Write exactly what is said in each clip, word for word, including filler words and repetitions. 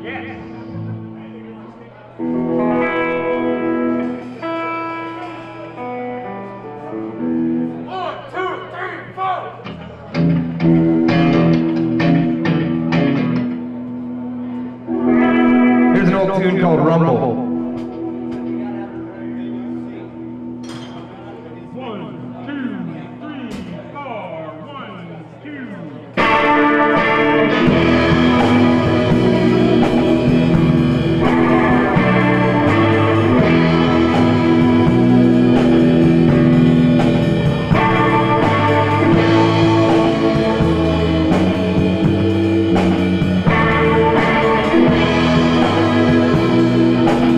Here's an old tune called Rumble. We'll be right back.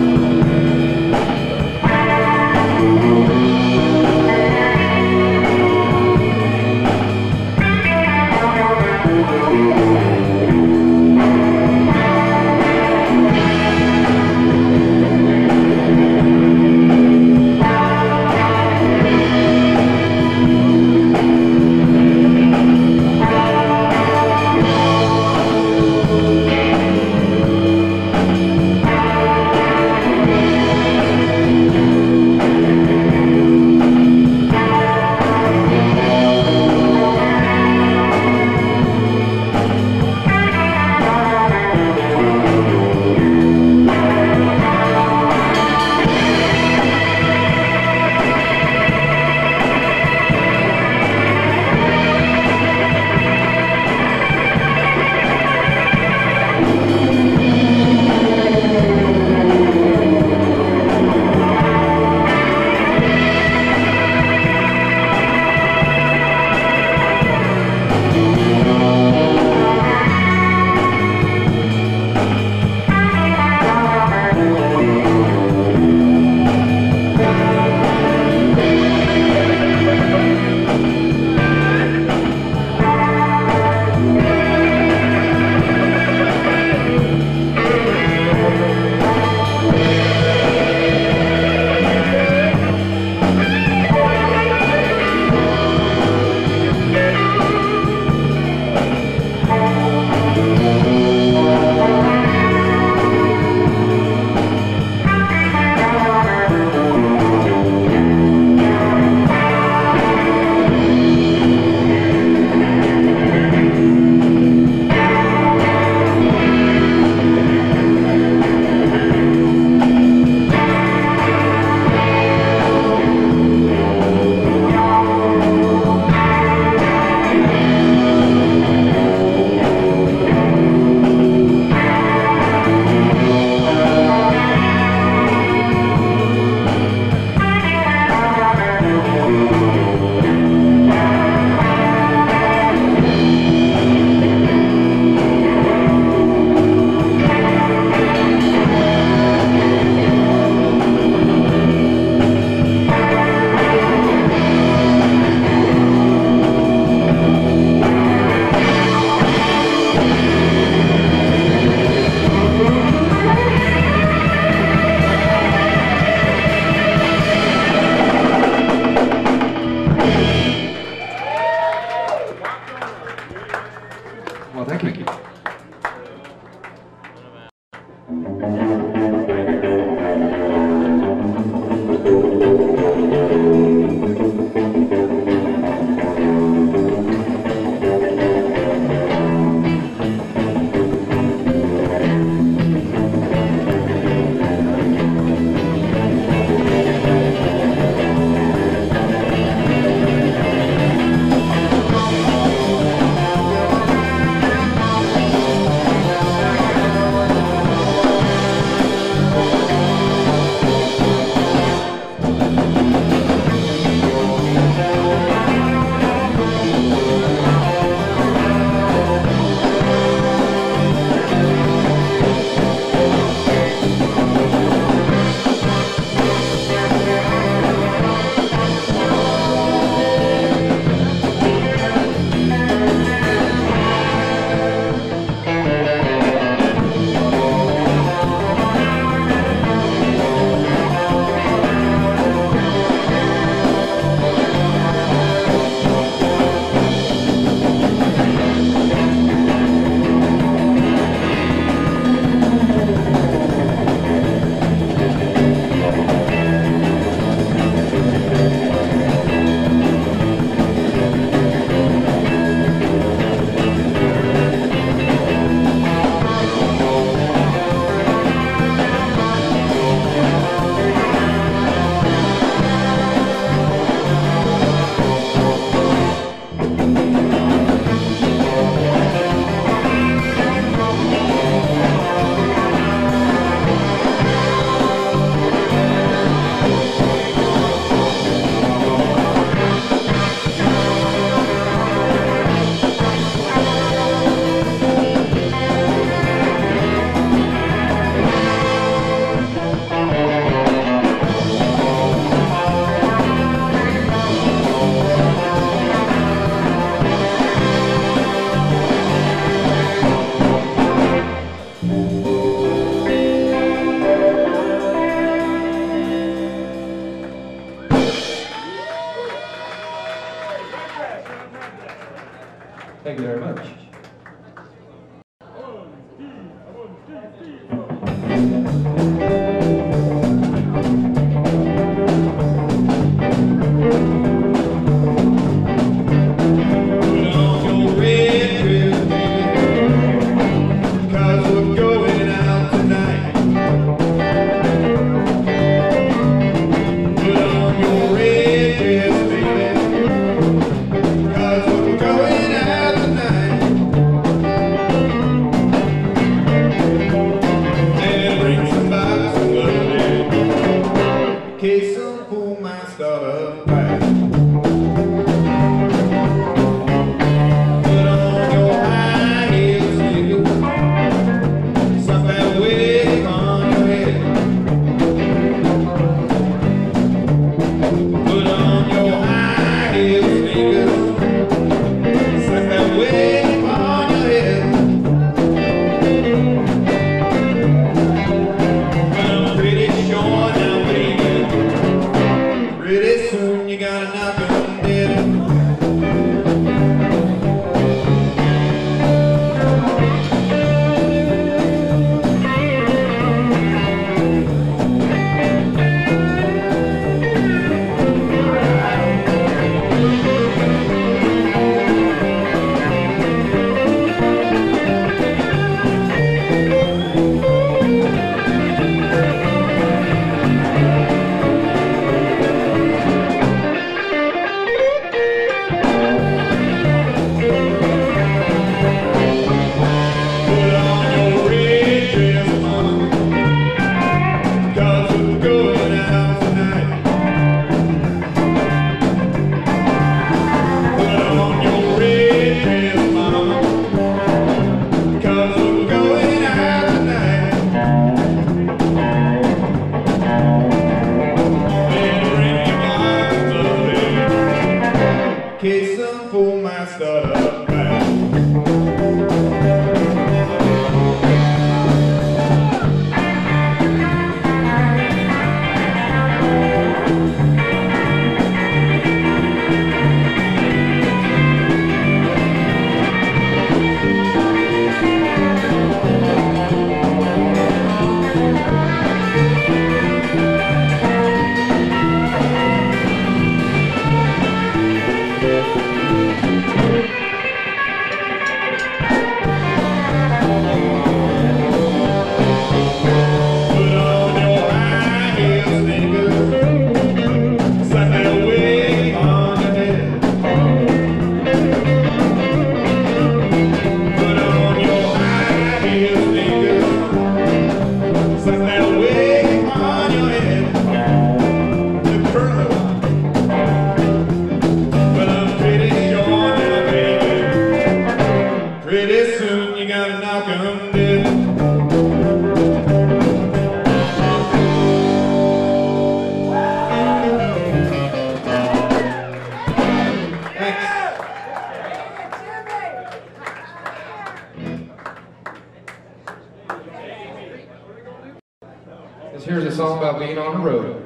Here's a song about being on the road.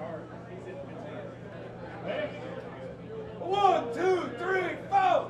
One, two, three, four.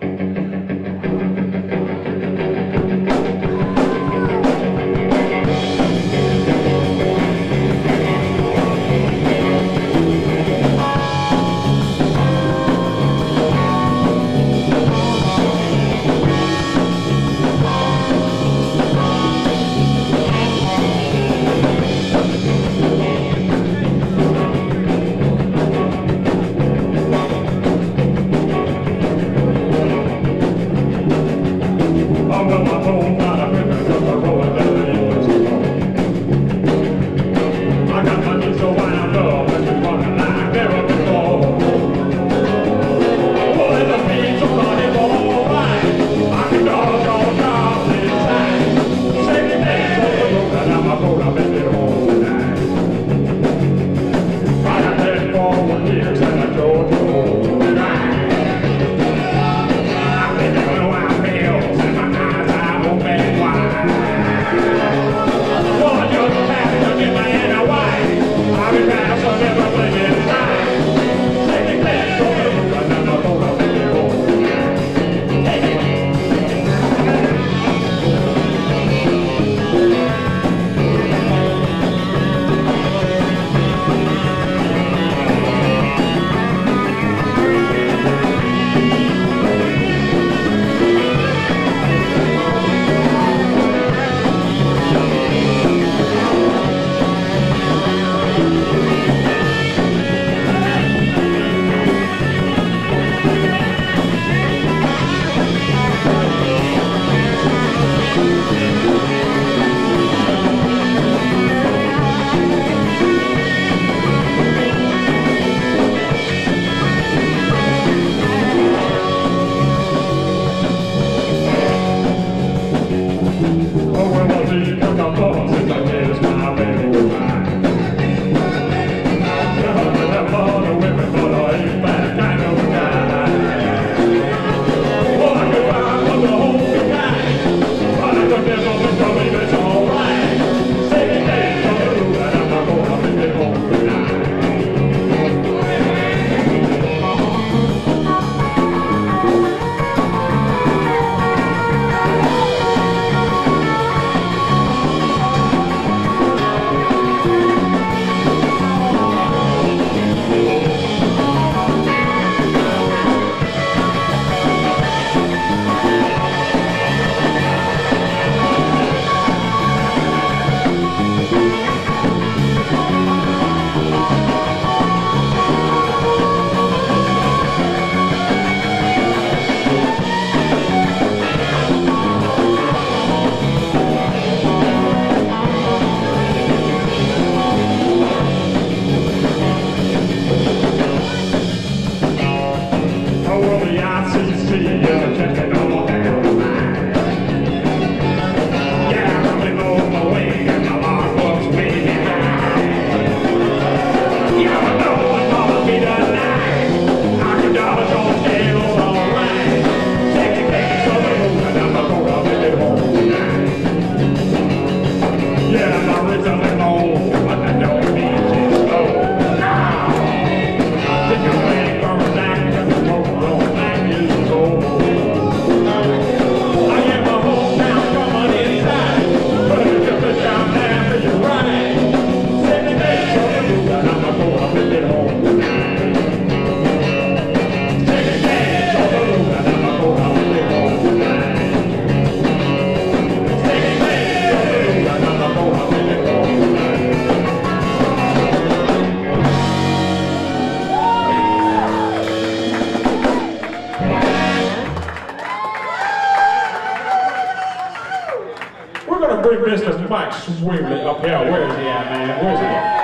bring Mister Mike Swavely up here. Where is he at, man? Where's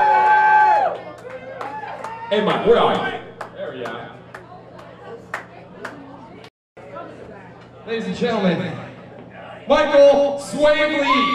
he at? Hey, Mike, where are you? There you are. Ladies and gentlemen, Michael Swavely.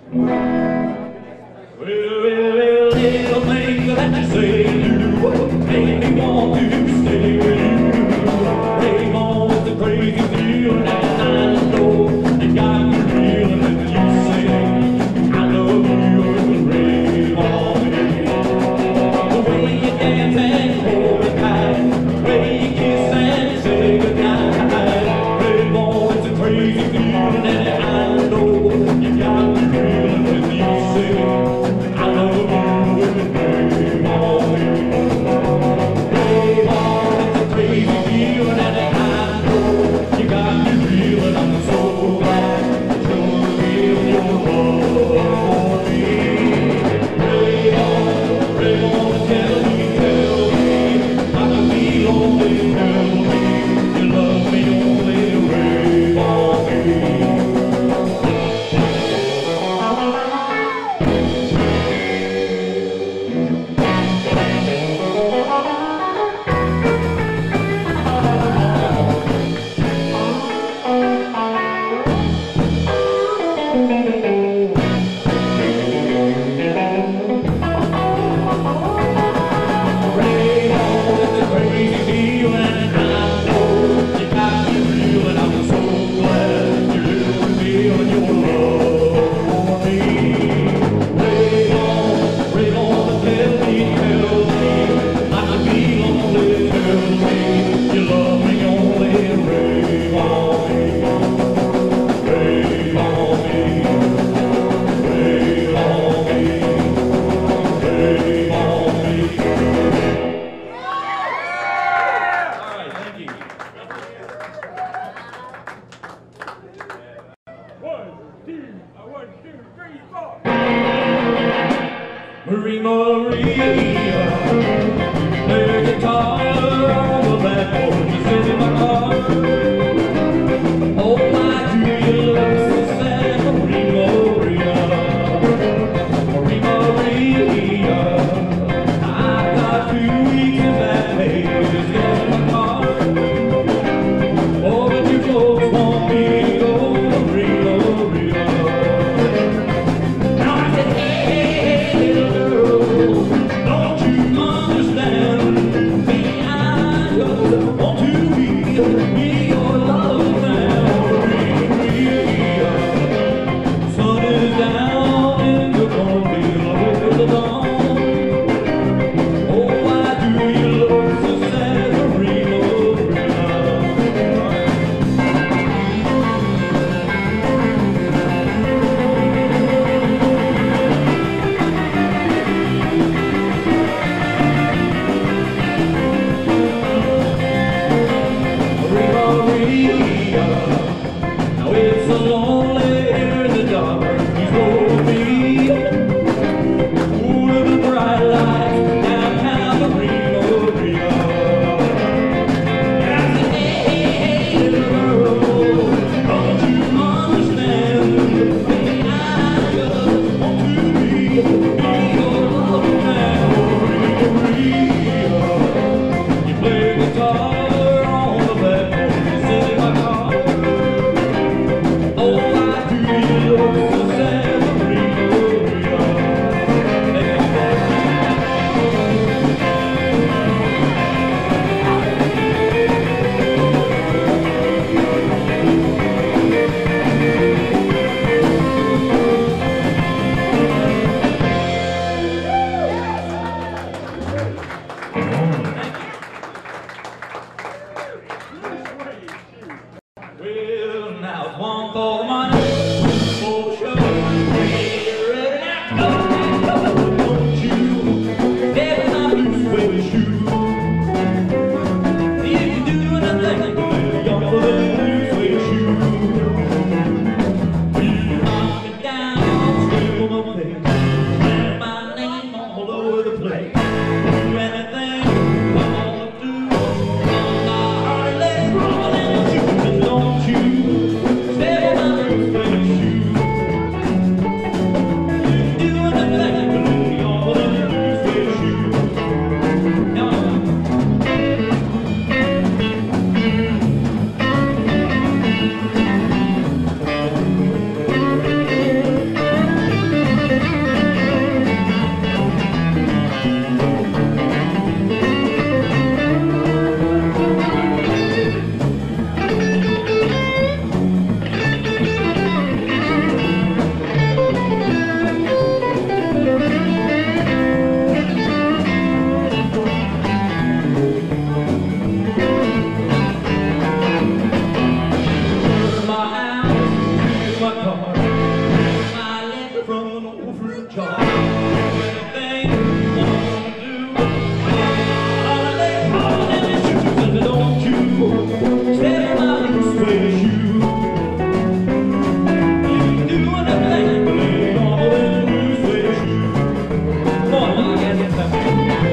Don't you understand? my car, smiling from an old fruit jar. Anything you wanna do, holiday, holiday shoes, and don't you step in my blue suede shoe. You can do anything, but ain't gonna let blue suede shoe. Come on, now, I gotta get that.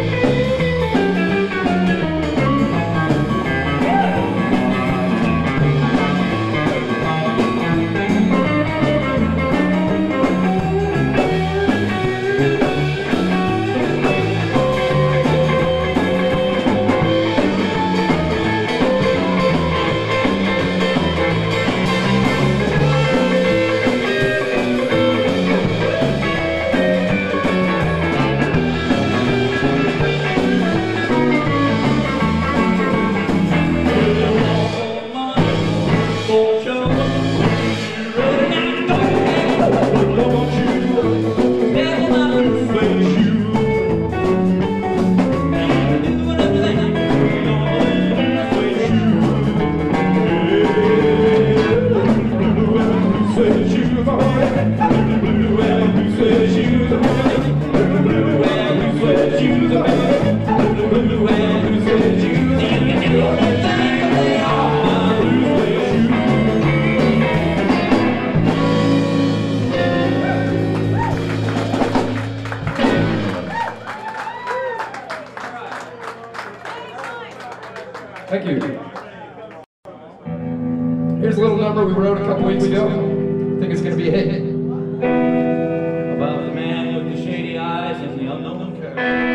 Thank you. Here's a little number we wrote a couple weeks ago. I think it's going to be a hit. About the man with the shady eyes and the unknown character.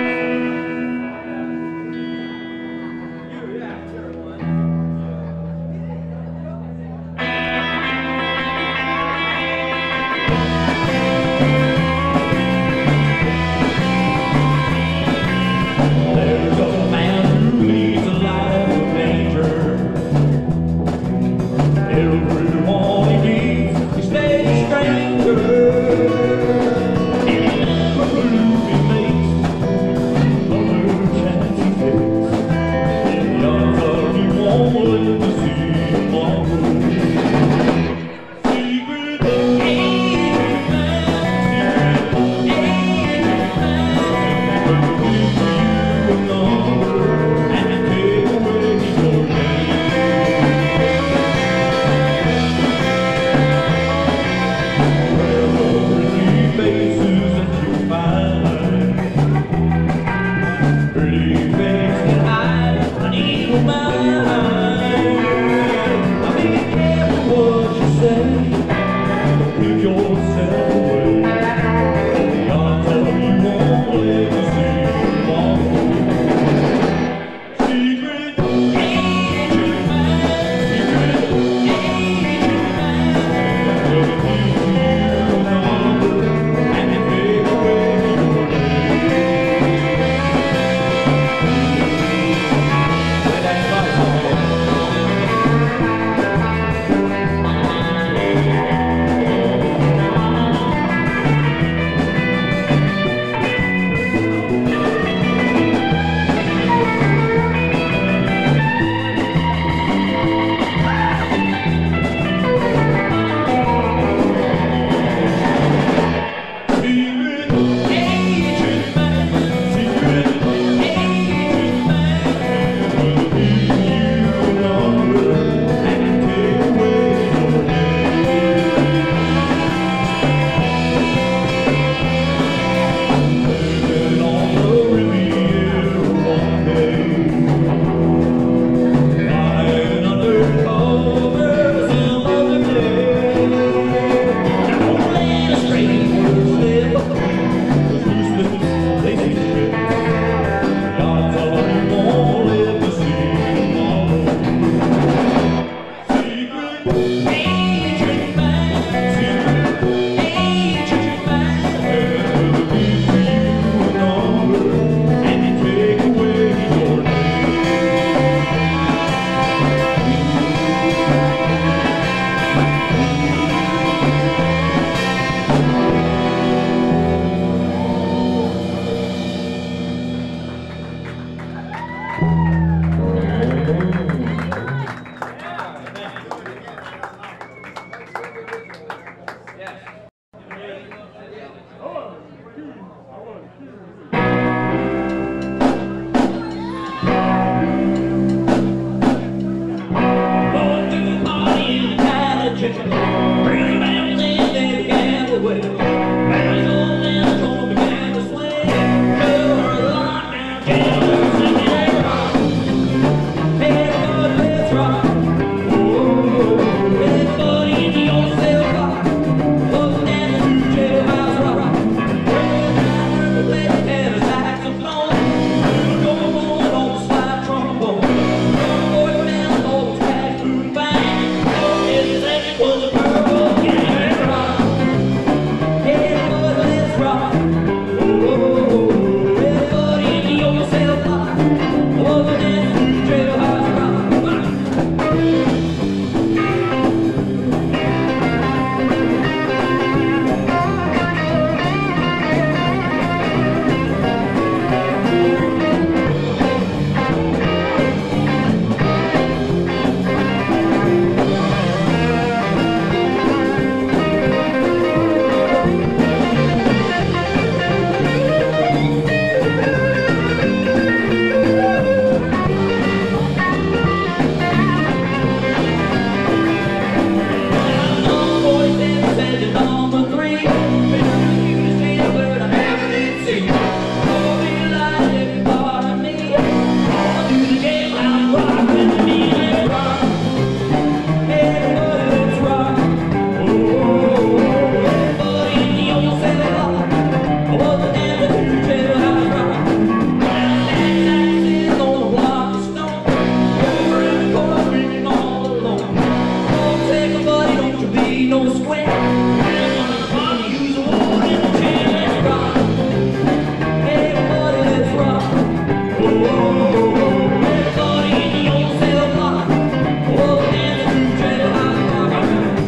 no sweat. I'm gonna use the water in the chair, let's rock. Everybody, let's rock. Oh, oh, oh, oh. Everybody in the old cell block. Oh, dance through jailhouse rock.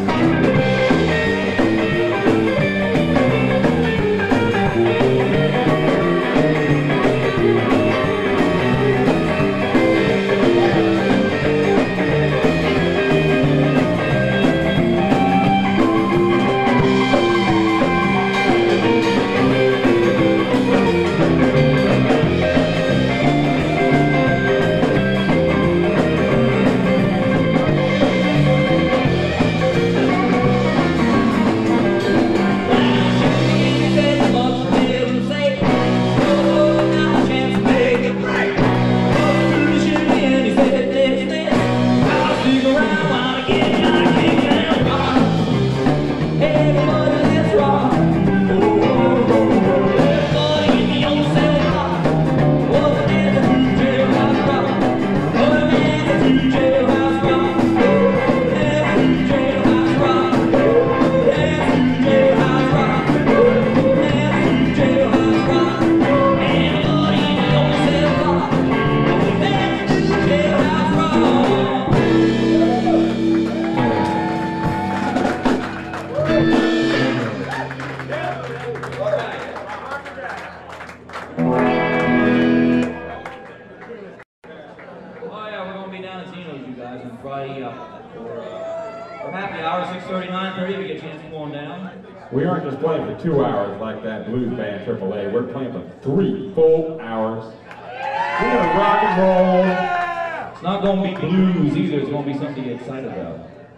We aren't just playing for two hours like that blues band triple A. We're playing for three full hours. We're gonna rock and roll. It's not gonna be blues either. It's gonna be something to get excited about.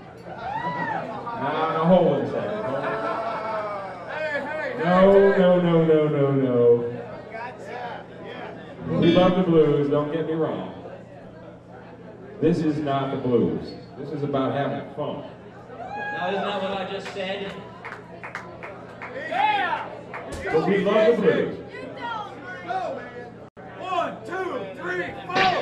Now, now hold on a second. No, no, no, no, no, no. We love the blues. Don't get me wrong. This is not the blues. This is about having fun. Now, isn't that what I just said? But we love the blues. One, two, three, four.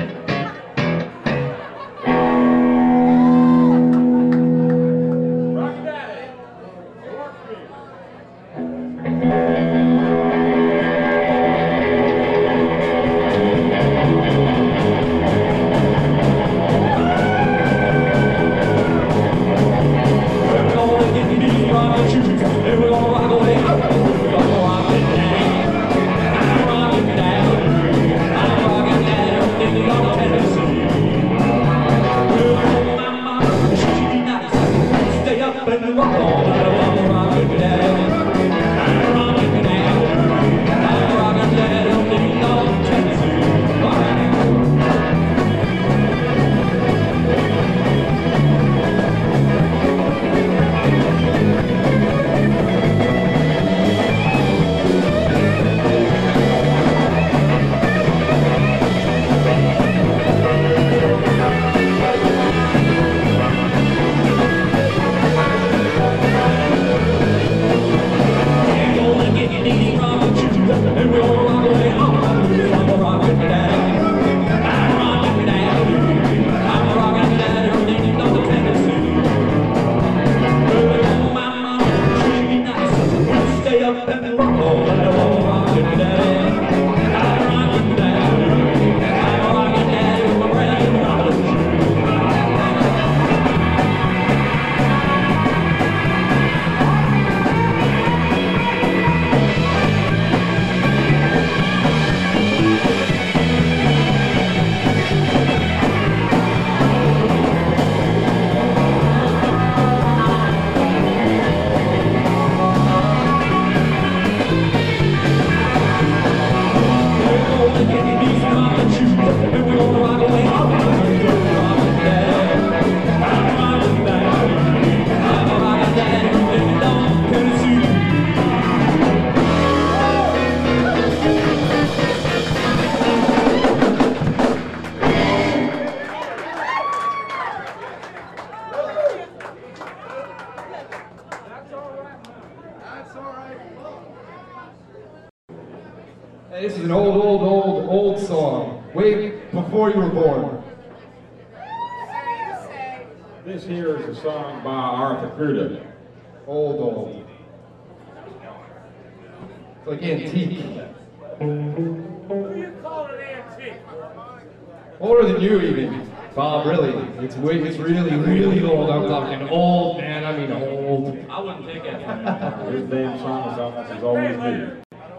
Hey, this is an old, old, old, old song. Way before you were born. This here is a song by Arthur Kruder. Old, old. It's like antique. Who you call an antique? Older than you even. Bob, really. It's way, it's really, really old. I'm talking old, man. I mean old. I wouldn't take that from you. This damn song is almost as old as me.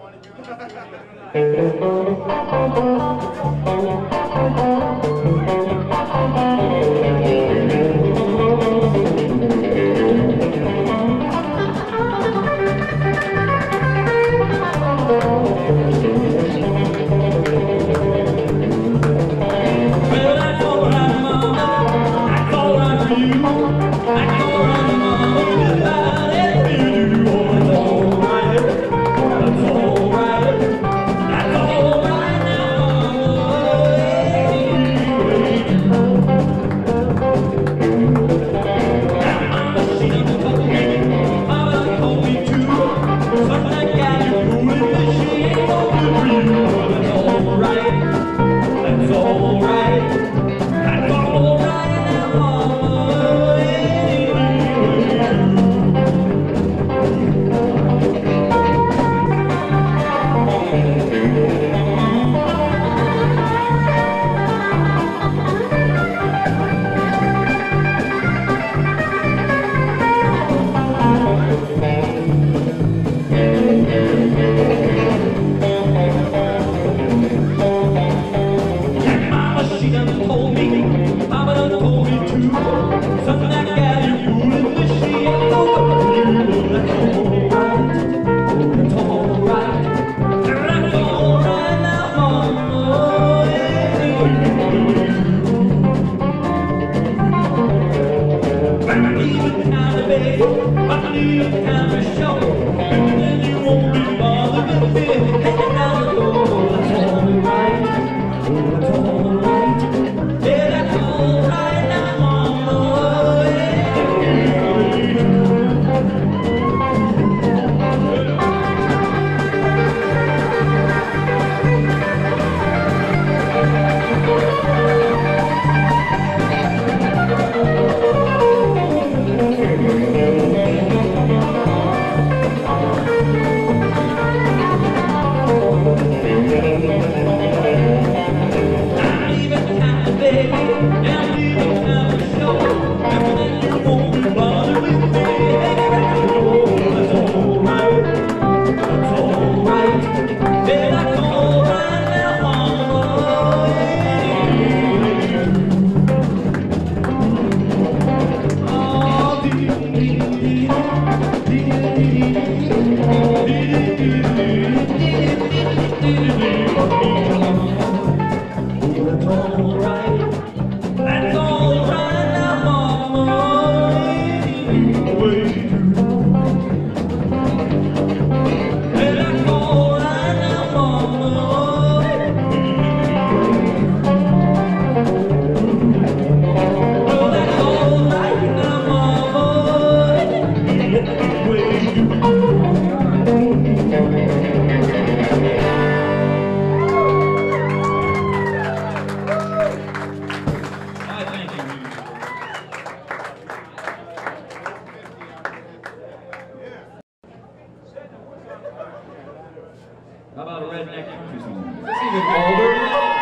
How about a redneck country song? Is this even older?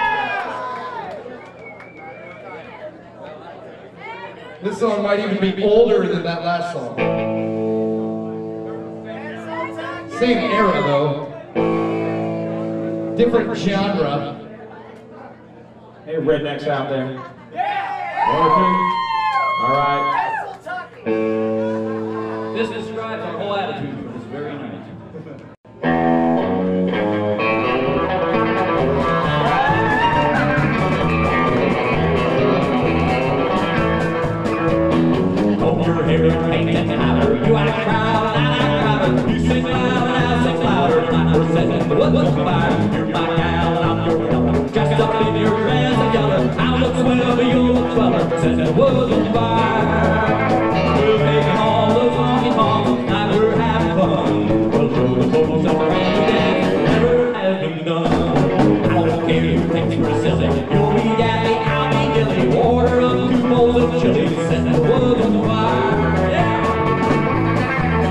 This song might even be older than that last song. Same era though. Different genre. Hey, rednecks out there. One or two? All right. This describes our whole attitude for this very night. Hold your hair and paint and powder. You act proud and I act prouder. You sing loud and I'll sing louder. My horse says the woods on fire. You're my gal and I'm your lover. Dressed up in your dress of yellow. I'll look swell but you'll look sweller. Says the woods on fire. We'll take all those honky tonks. Tonight we're having fun. We'll throw the boats up around the dance. Never has been done. I don't care who thinks we're silly. You'll be daddy, I'll be dilly. Order up two bowls of chili. Set the woods on fire. Yeah.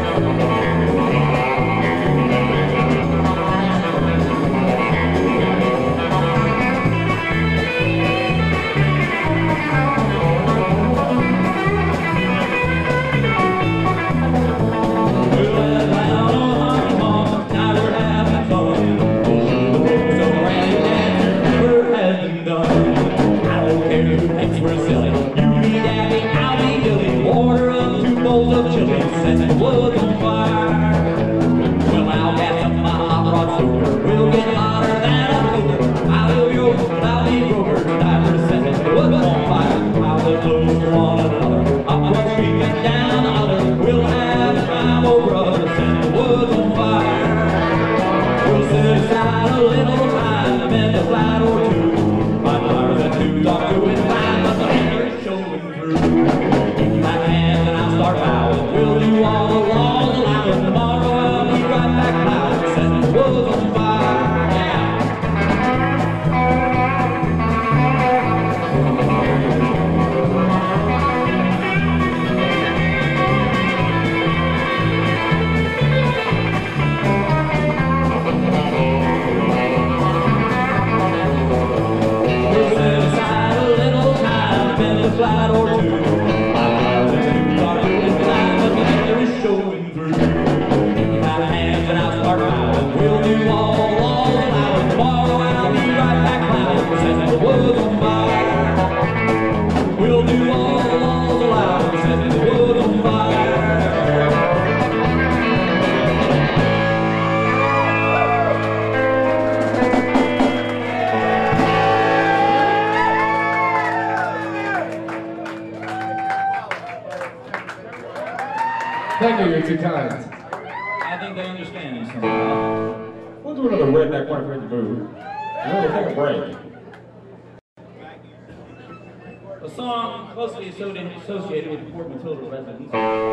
kind or you're too kind? I think they understand me somehow. We'll do another redneck one for the move. And we'll take a break. A song closely associated with Port Matilda residents.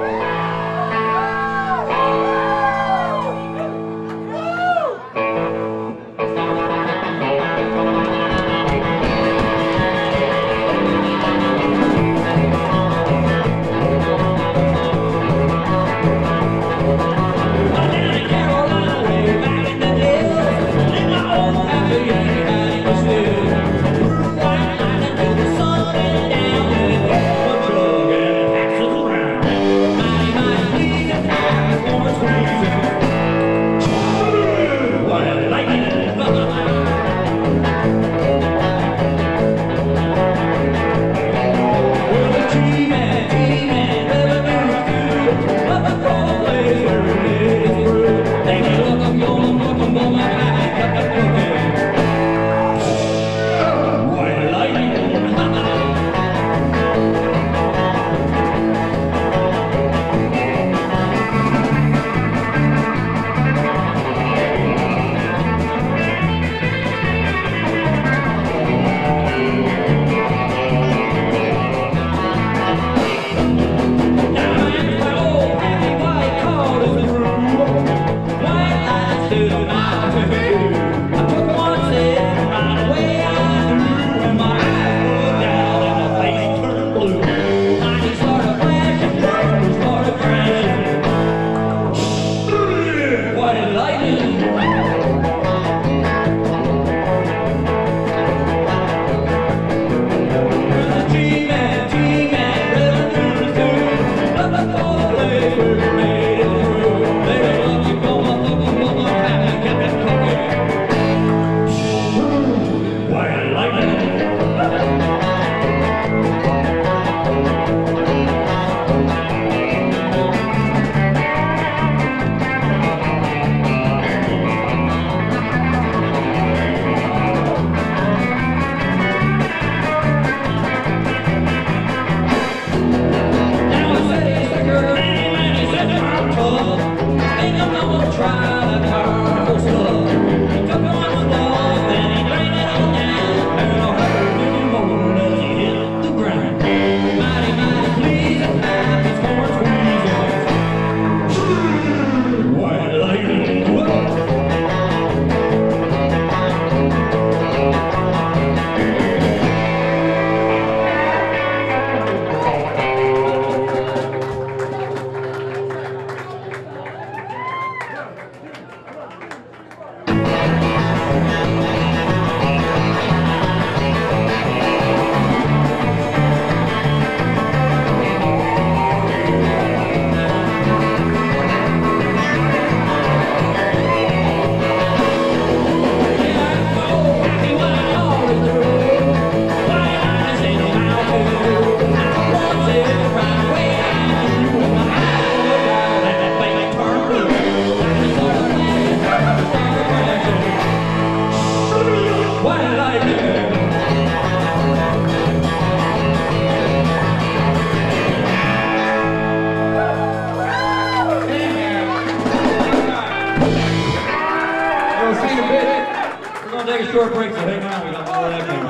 short break, so hang on, we got more of that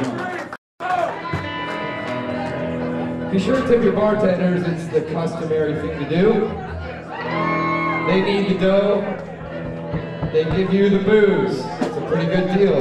coming. Be sure to tip your bartenders, it's the customary thing to do. They need the dough, they give you the booze. It's a pretty good deal.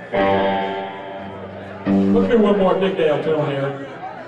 Let's do one more Dick Dale tune here.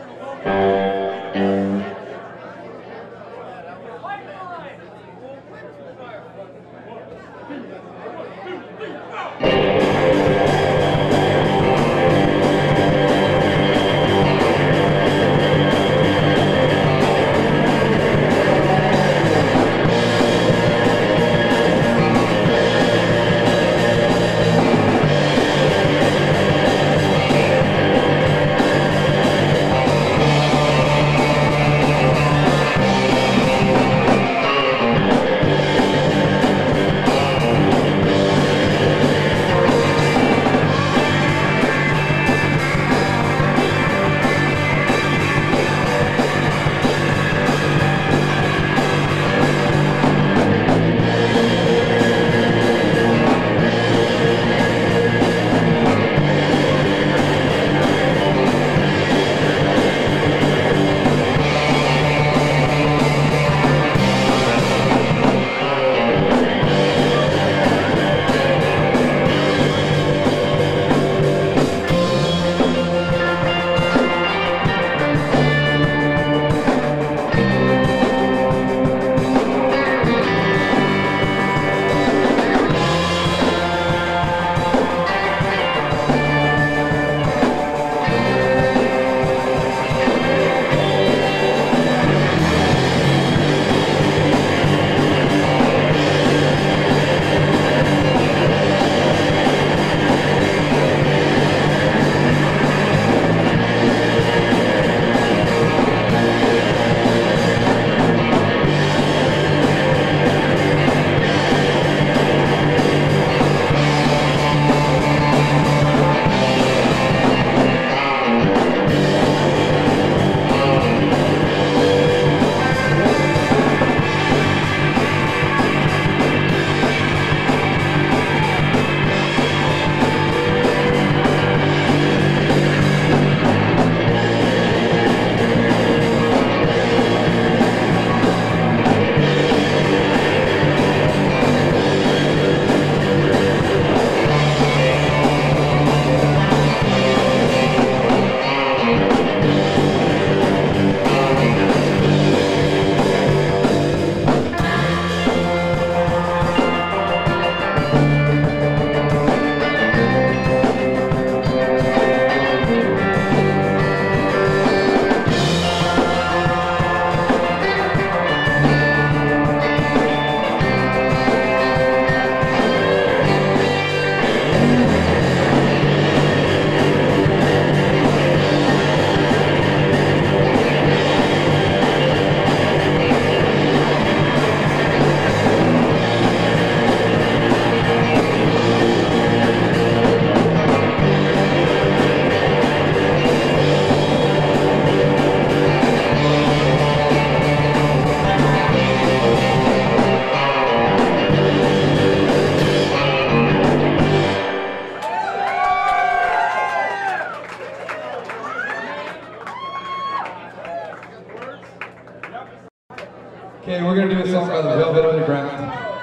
Okay, we're gonna do a song by the Velvet Underground.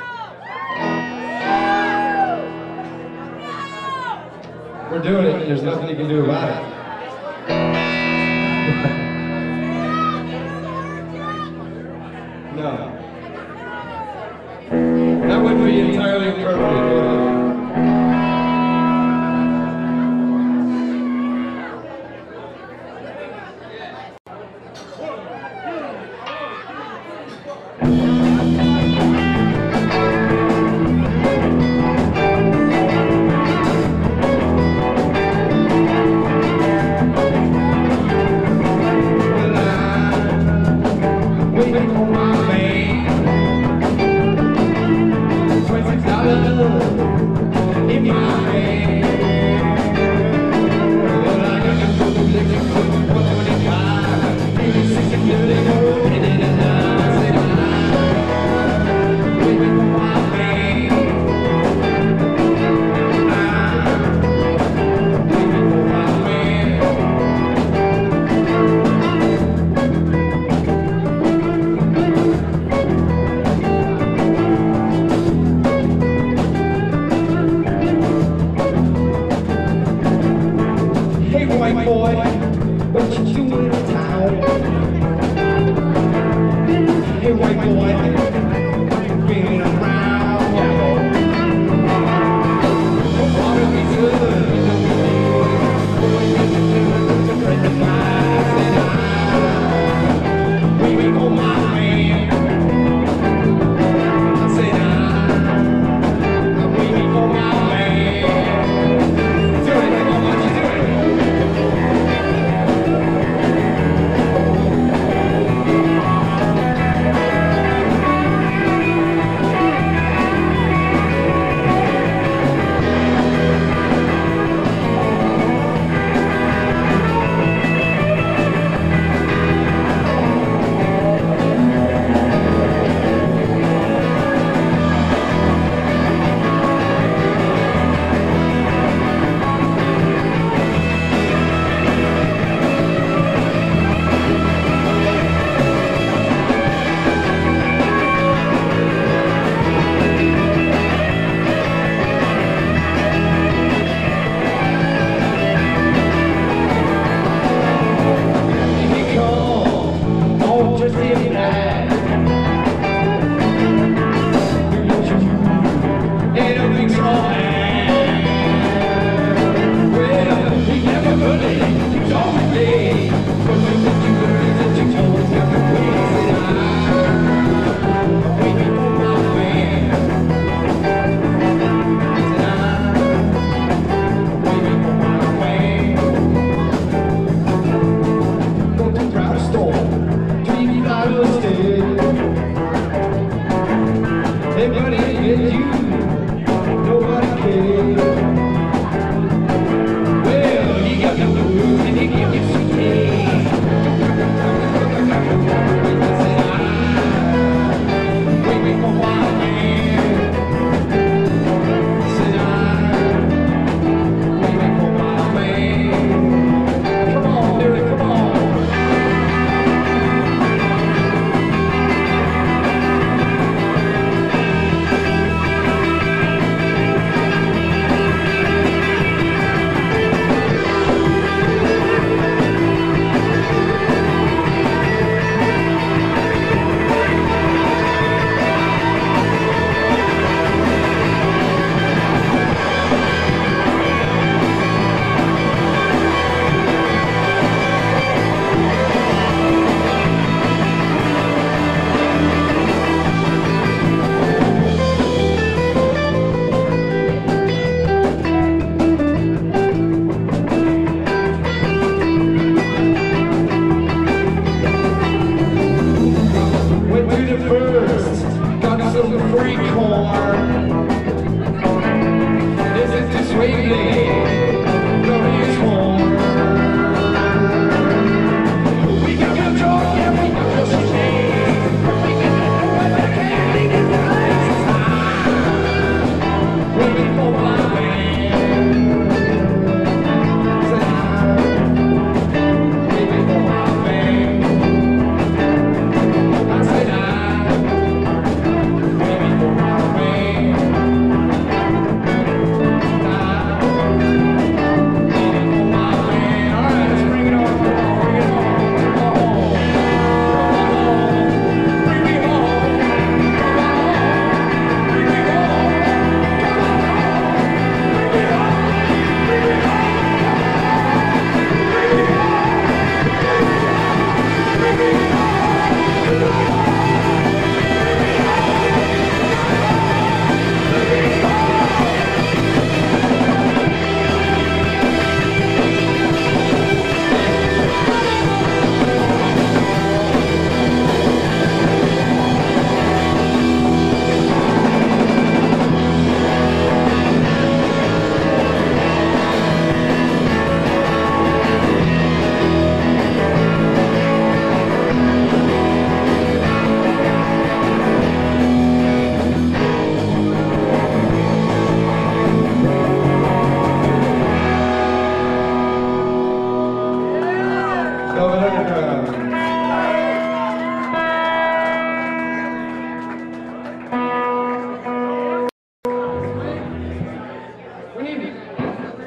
We're doing it, and there's nothing you can do about it. No. That wouldn't be entirely appropriate, would it? Love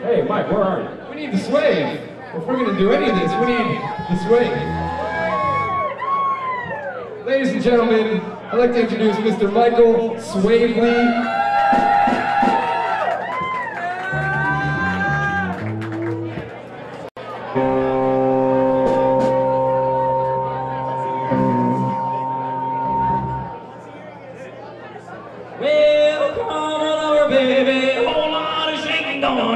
Hey, Mike, where are you? We need the sway. If we're gonna do any of this, we need the sway. Ladies and gentlemen, I'd like to introduce Mister Michael Swavely. Well, come on over, baby. A whole lot of shaking going on.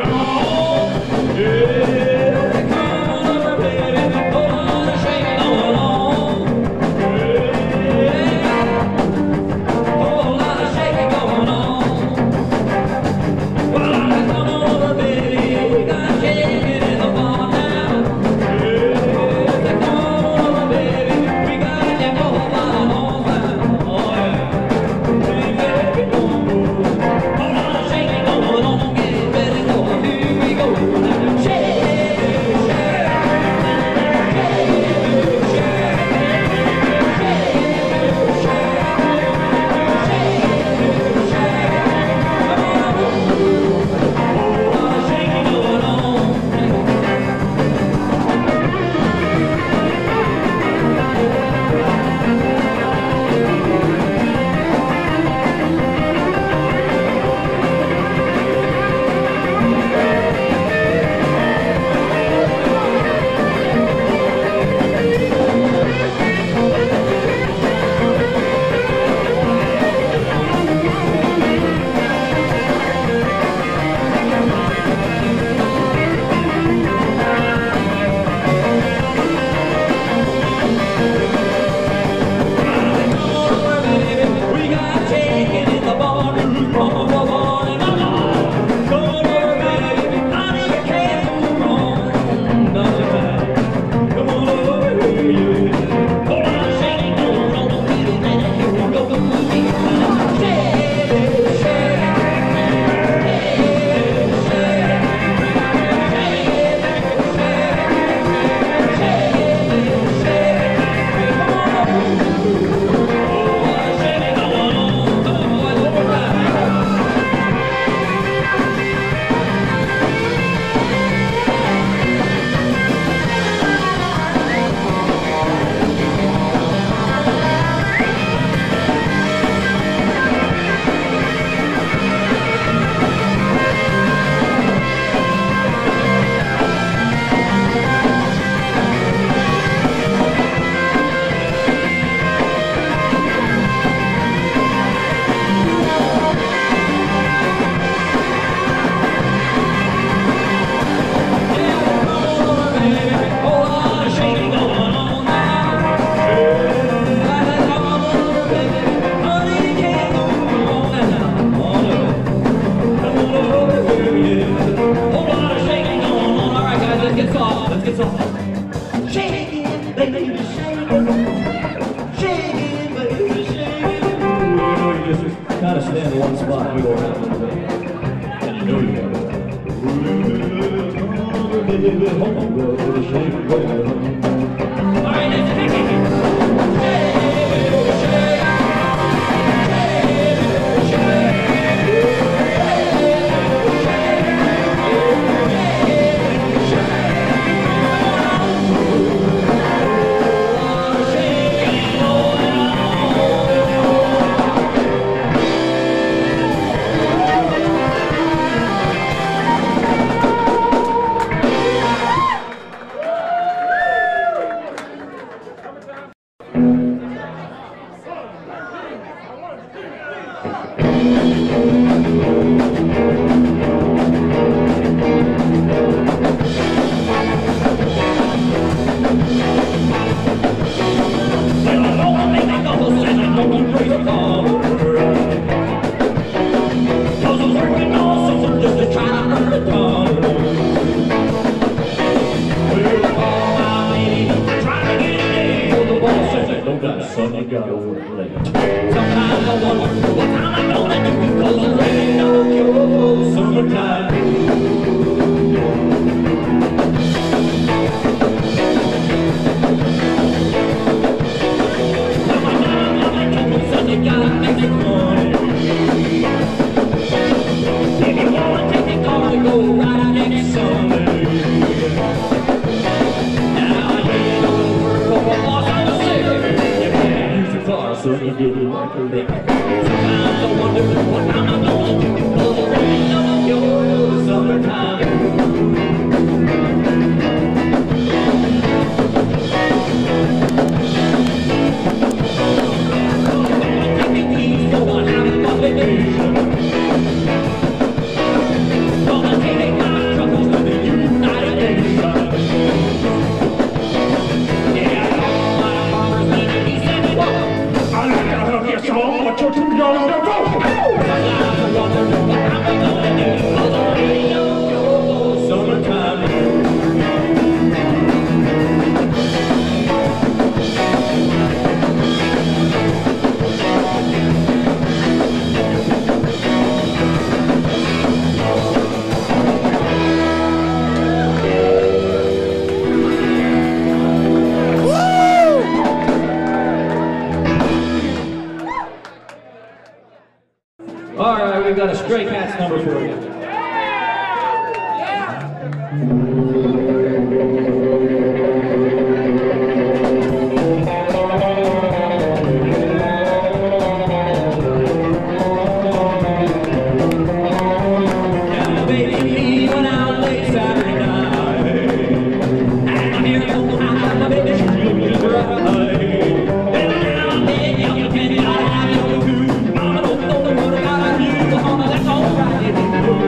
Yeah. Come on over, baby. A whole lot of shaking going on. Yeah. A whole lot of shaking going on. Well, come on over, baby. We got shaking in the bar now. Yeah. Come on over, baby. We got that whole lot on time. Oh, yeah. Kind of stand in one spot and go around a little bit. And you know you got it. All right, let's take it. like a lick. Sometimes I wonder what I'm gonna do, 'cause I really know you're summertime. We've got a Stray Cats number for you. Now, baby, me went out late Saturday night, and my hair so high, my baby she was right. And now I'm dead, you can I have you too. Mama don't know the word about you, but mama, that's all right.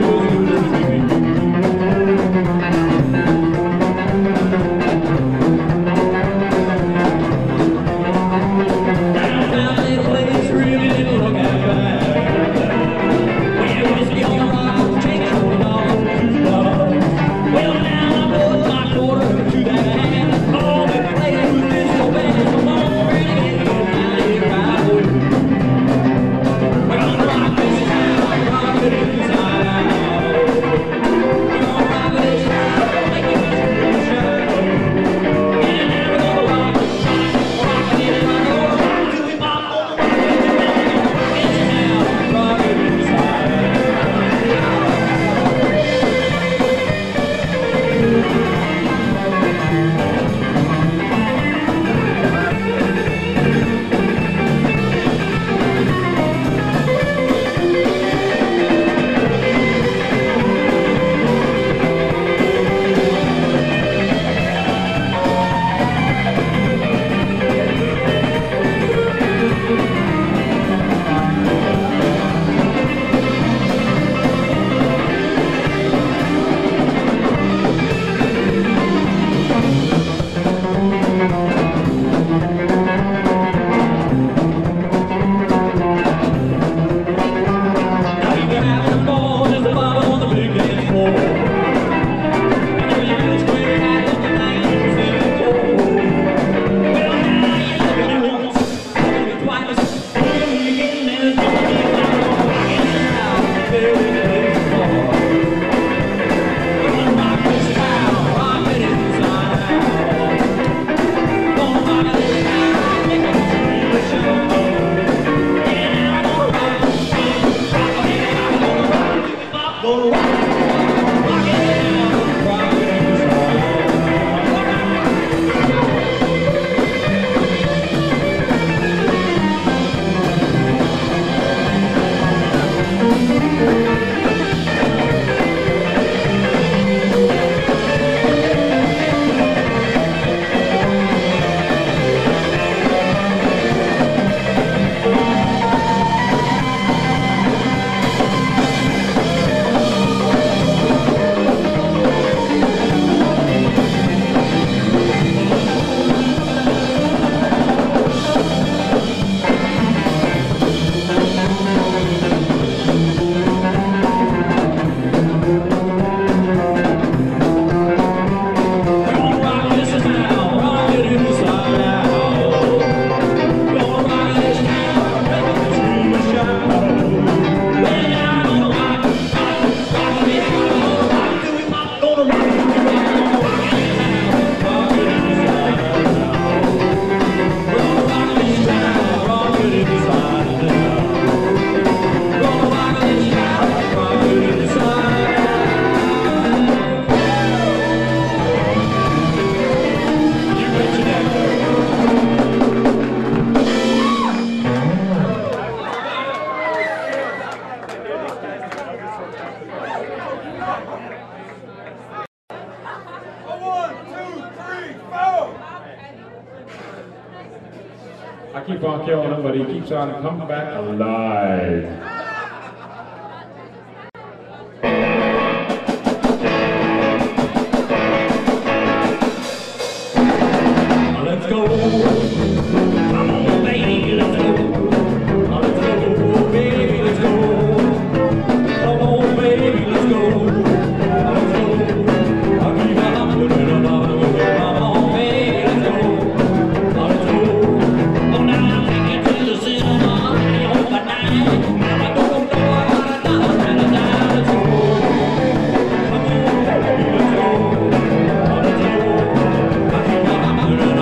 keep on killing him, but he keeps on coming back alive. Let's go. Come on, baby, let's go. Let's go, baby, let's go. Come on, baby, let's go. Let's go. I'll keep on putting it up. Come on, baby, let's go. Let's go. Oh, now I'm taking to the cinema. Overnight. Now I don't know what I got. Let's go. Come on, baby, let's go. Let's go. I'll keep on putting it up.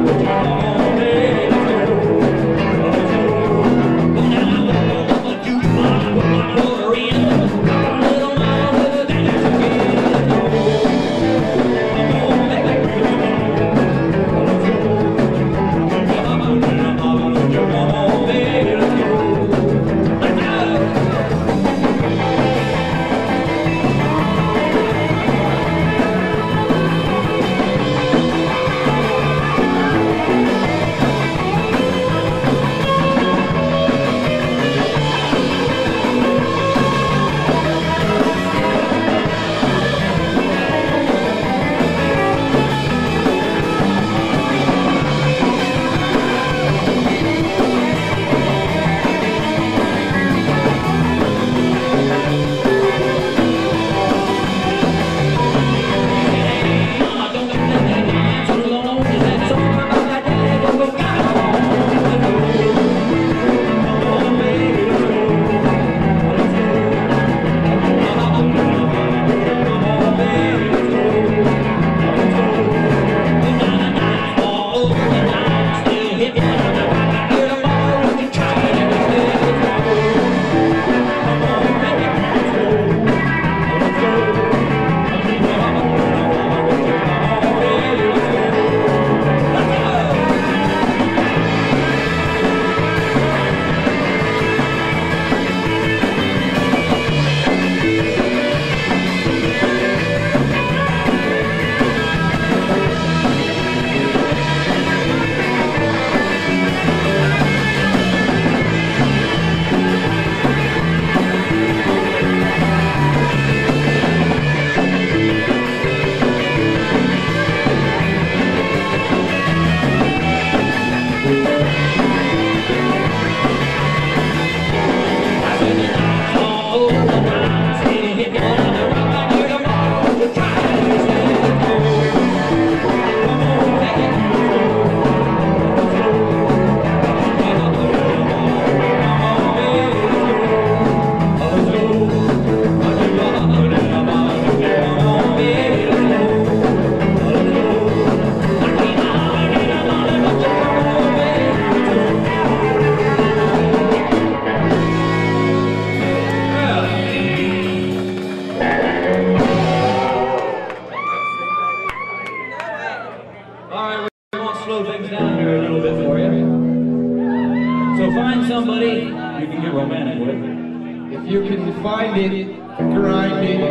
If you can find it, grind it.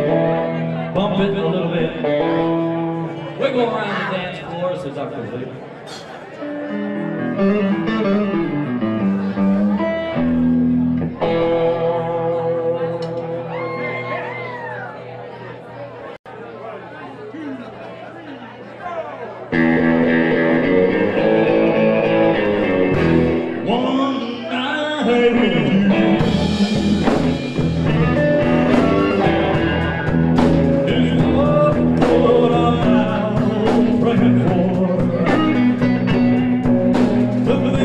Bump it a little bit. Wiggle around the dance floor, says Doctor Lee. The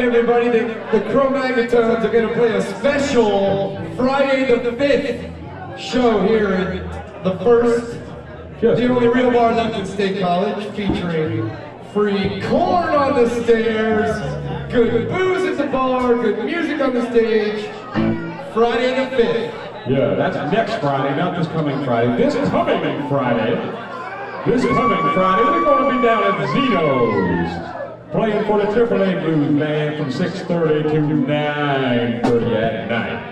everybody that the Cro Magnatones are going to play a special Friday the fifth show here at the Phyrst, the only real bar left in State College, featuring free corn on the stairs, good booze at the bar, good music on the stage, Friday the fifth. Yeah, that's next Friday, not this coming Friday. This coming Friday. This coming Friday, we're going to be down at Zeno's, playing for the Triple A Blues Band from six thirty to nine thirty at night.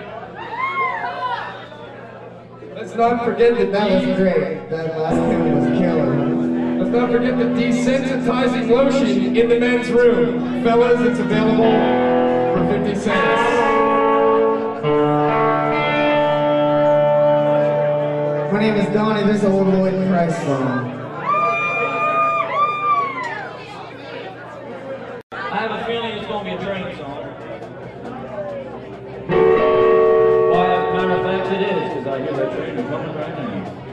Let's not forget that That was great. That last thing was killer. Let's not forget the desensitizing lotion in the men's room. Fellas, it's available for fifty cents. My name is Donnie. This is a little Lloyd Price song. I have a feeling it's going to be a train song. Well, as a matter of fact, it is, because I hear that train coming right now.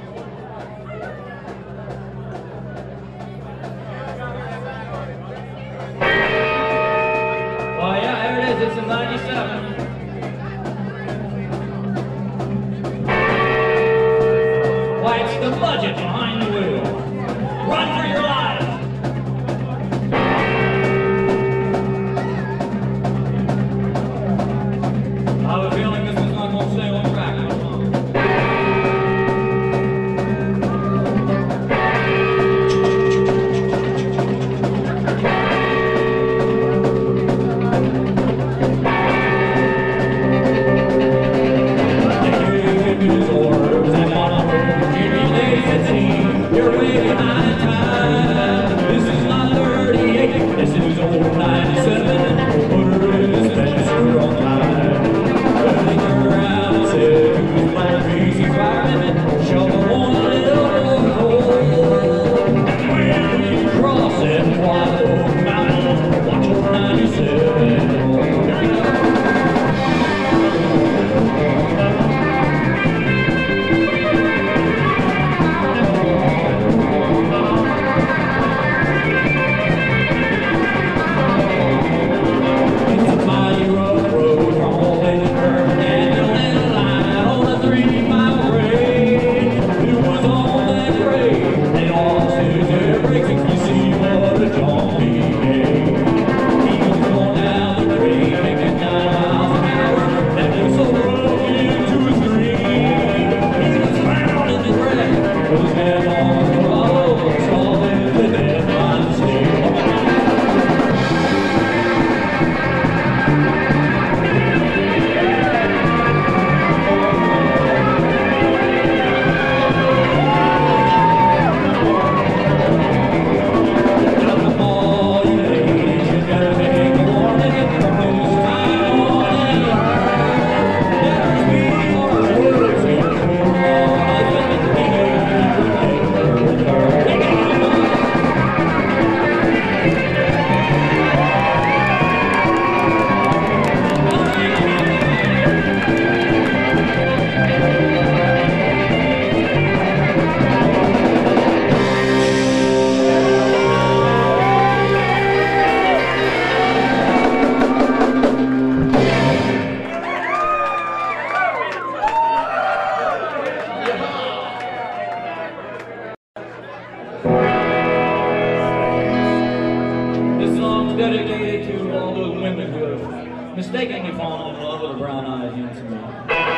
Oh yeah, there it is. It's a ninety-seven. Why, it's the budget behind the wheel. Run for your lives. I have a feeling this is not going to stay on track much longer. You're way behind time. This is not thirty-eight. This is old ninety-seven. Put her in this mess for all time. Running around and said, who's my crazy fireman? Shovel on a little hole. When we cross that wild mountain, watch old ninety-seven. Mistakenly fallen in love with a brown-eyed handsome man.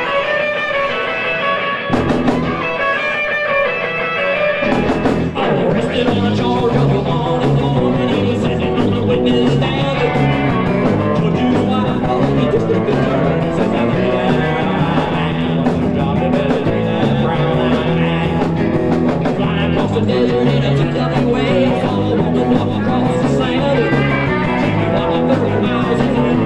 I was arrested on a charge of a wanted phone, and he was sitting on the witness stand. Told you why I thought he just took the turn. Says I lay down, what's your job to better than that brown-eyed man? Flying across the desert in a two-tubby wave, saw a woman walk across the sand. She walked thirty miles into the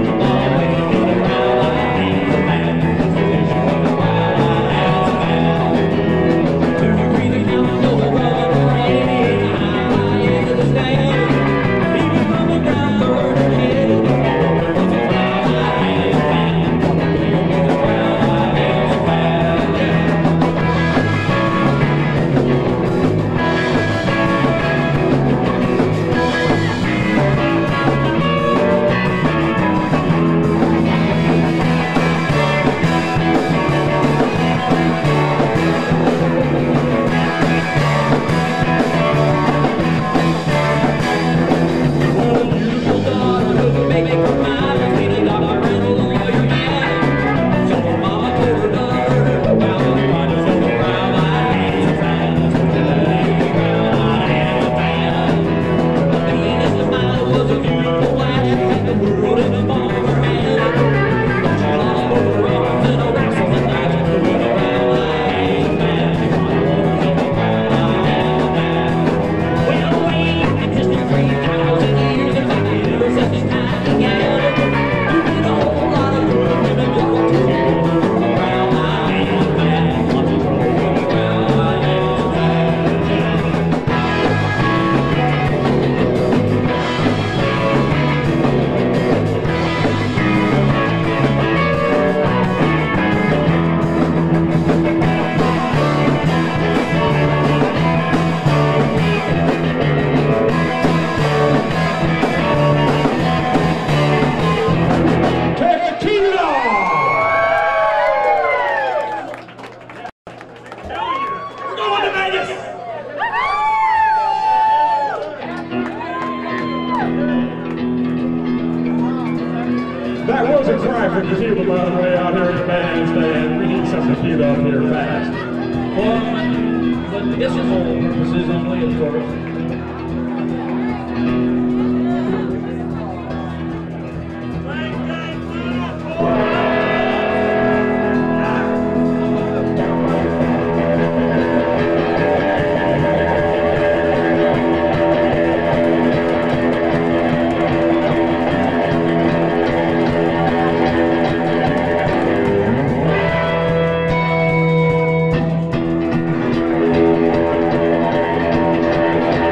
wife and cue, by the way, out here in the bandstand. We need something queued up here fast. Well, but this is all purposes only, of course. Thank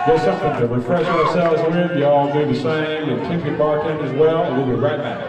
Get something to refresh ourselves with. Y'all do the same, and tip your bartender as well, and we'll be right back.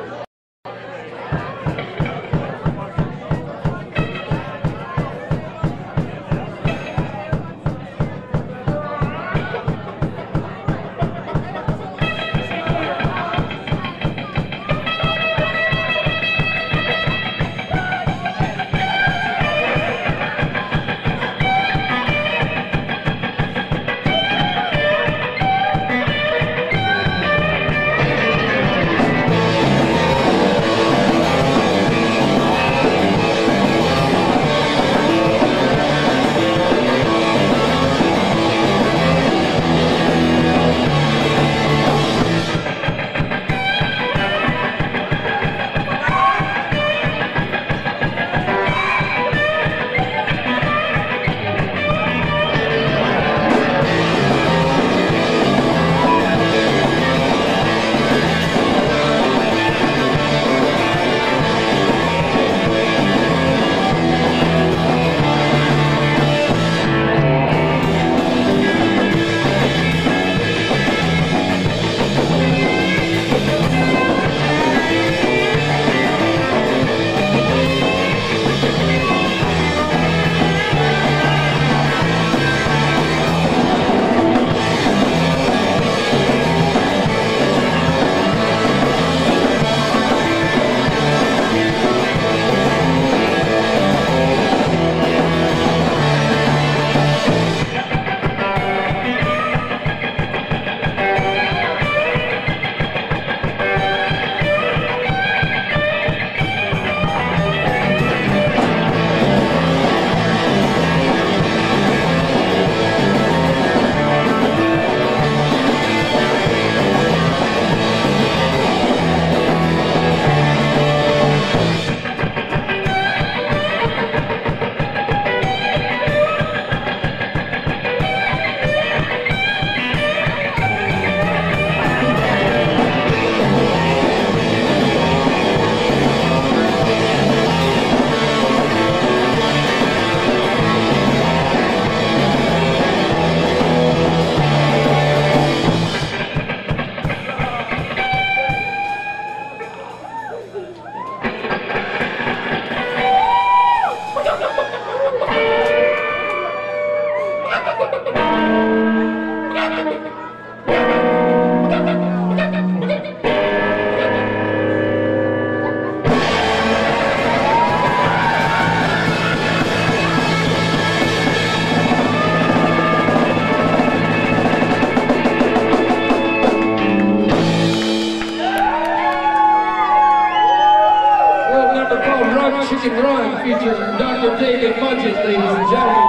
featuring Doctor David Budget, ladies and gentlemen.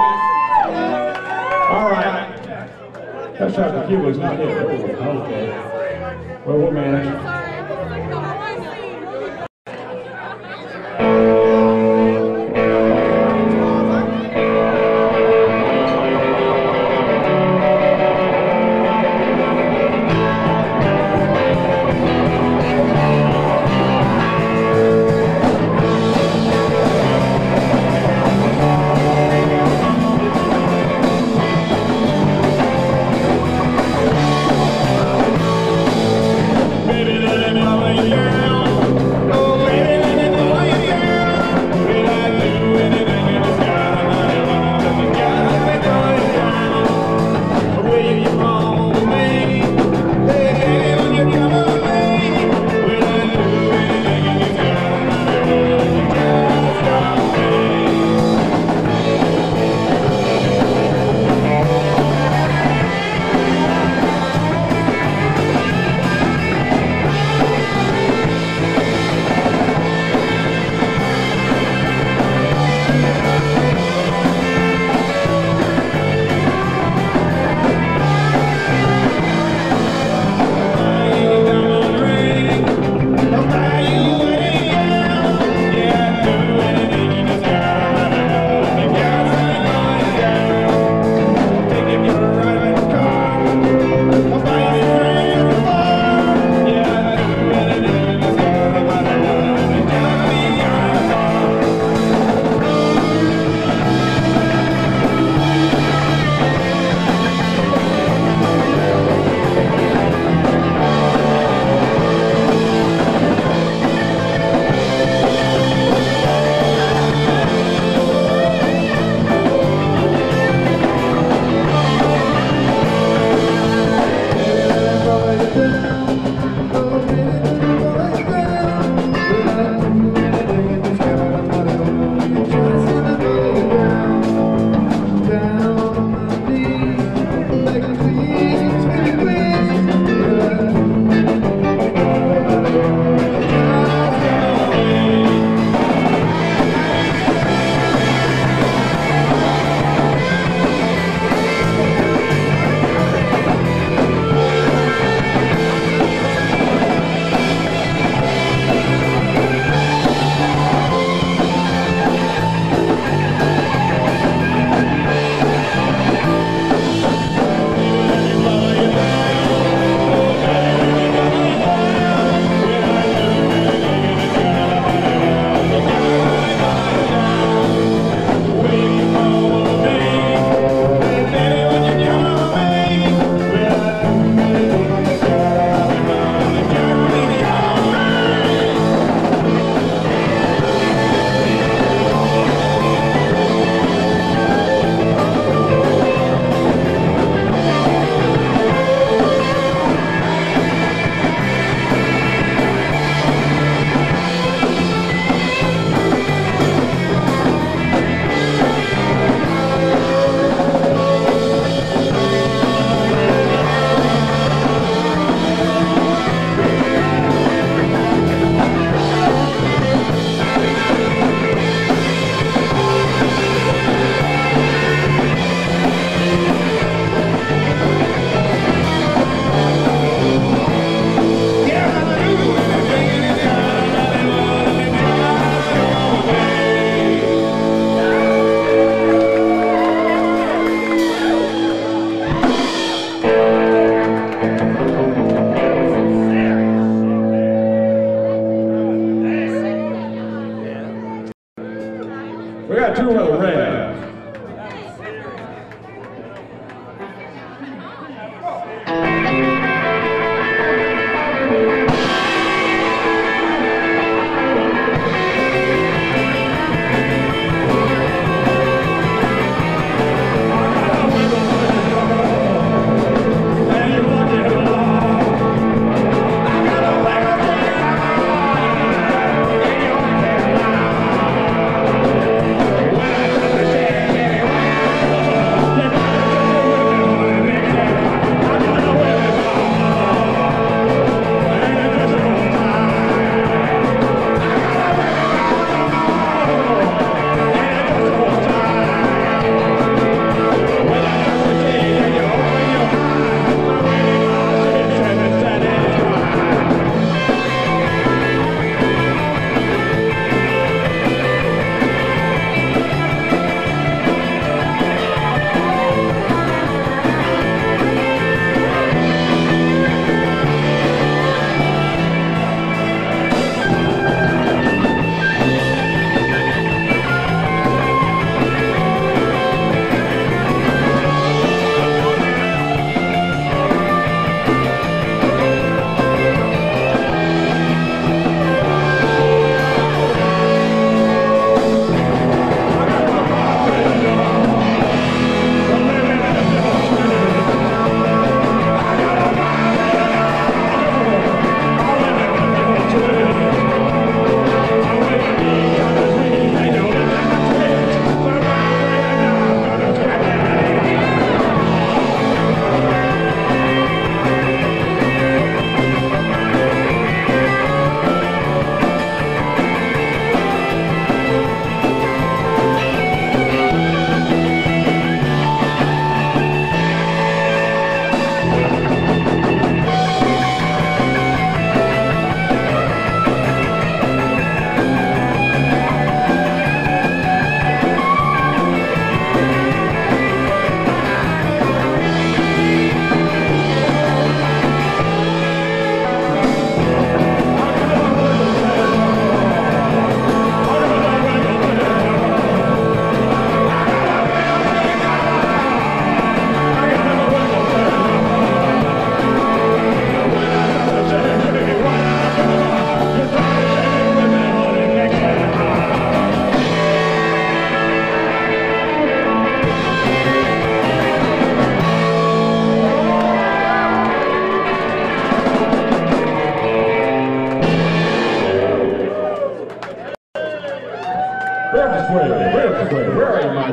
All right. That's right, the cue was not here. Oh, okay. Well, we'll manage. Baby,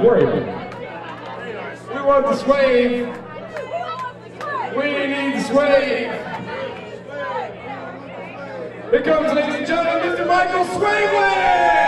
tonight. Where are you? We want the swave. We need the swave. Here comes, ladies and gentlemen, Mister Michael Swavely!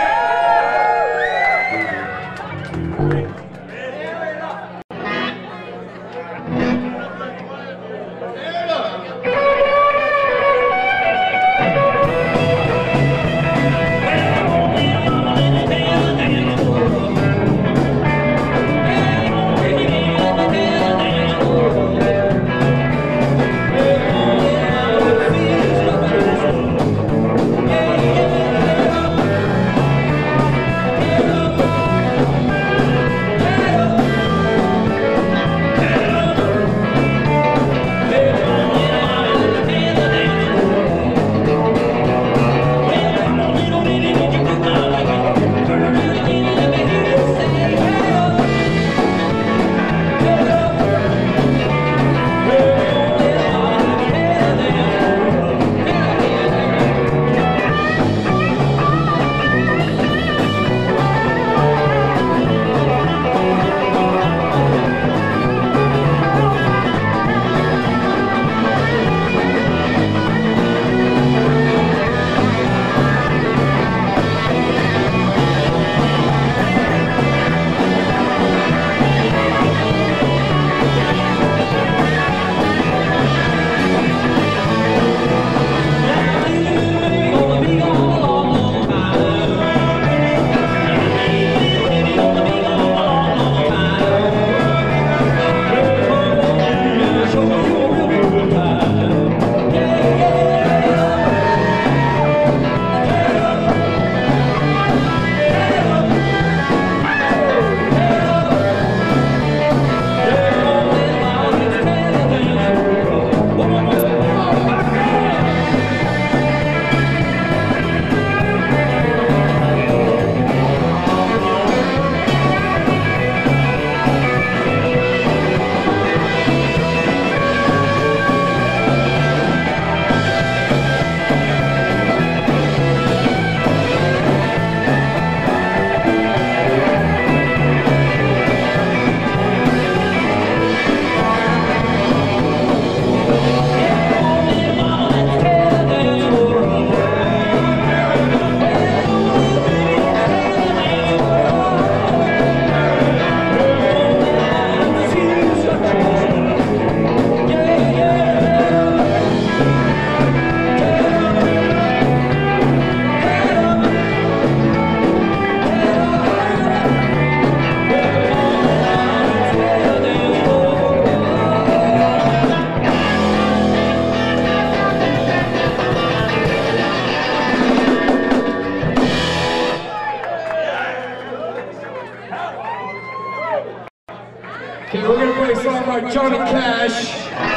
Johnny Cash.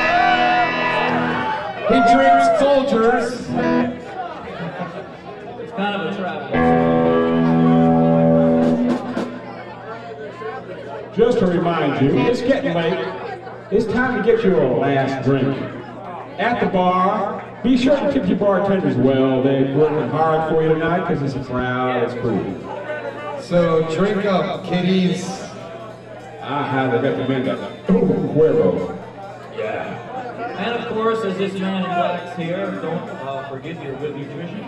He drinks Folgers. It's kind of a trap. Just to remind you, it's getting late. It's time to get you a last drink. At the bar, be sure to tip your bartenders well. They're working hard for you tonight because it's a crowd, it's cool. So drink up, kiddies. I highly recommend that. Cuervo. Yeah. And of course, as this man in black's here, don't uh, forget your good nutrition.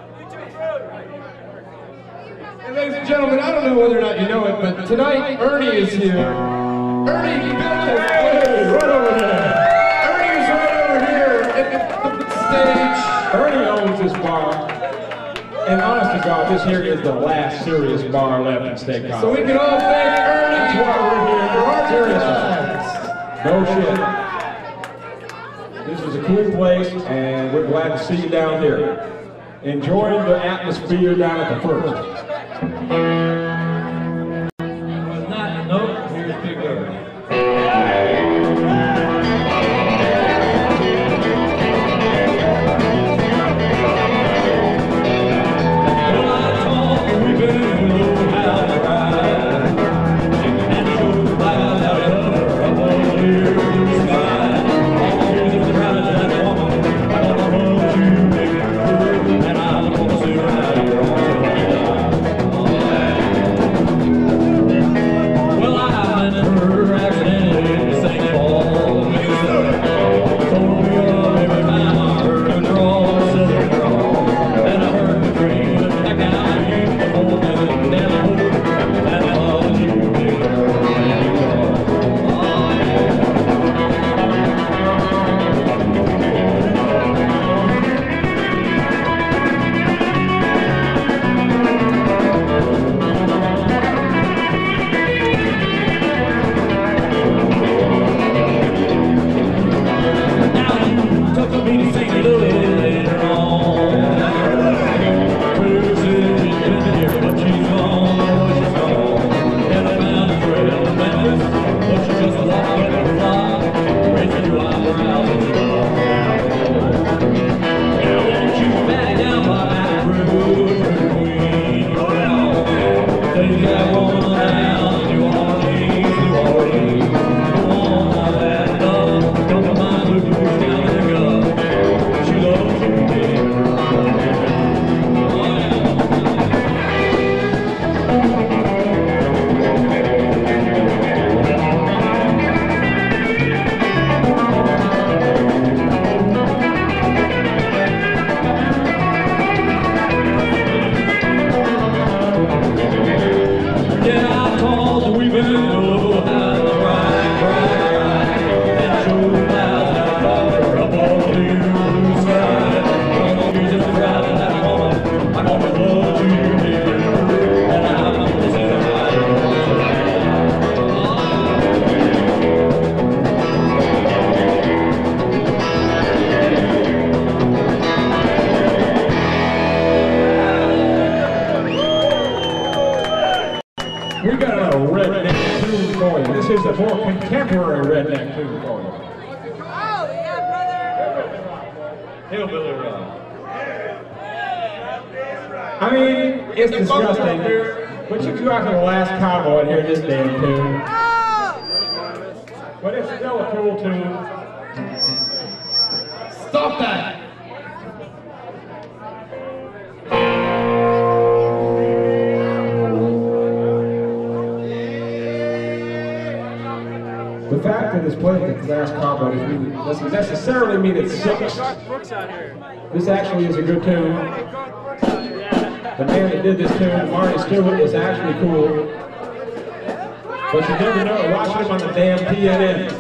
And ladies and gentlemen, I don't know whether or not you know it, but tonight Ernie is here. Ernie built his Hey, right over there. Ernie is right over here at the stage. Ernie owns this bar. And honest to God, this here is the last serious bar left in State College. So we can all thank Ernie. That's why we're here. No shit. This is a cool place, and we're glad to see you down here. Enjoying the atmosphere down at the Phyrst. With that note, here's Big Ernie. And I'm gonna sit right here on the Hillbilly rock. I mean, it's disgusting, but you go out to the last combo and hear this damn tune. But it's still a cool tune. Stop that! The fact that it's playing the last combo doesn't necessarily mean it sucks. This actually is a good tune. The man that did this tune, Marty Stewart, is actually cool. But you never know, watching him on the damn P N N.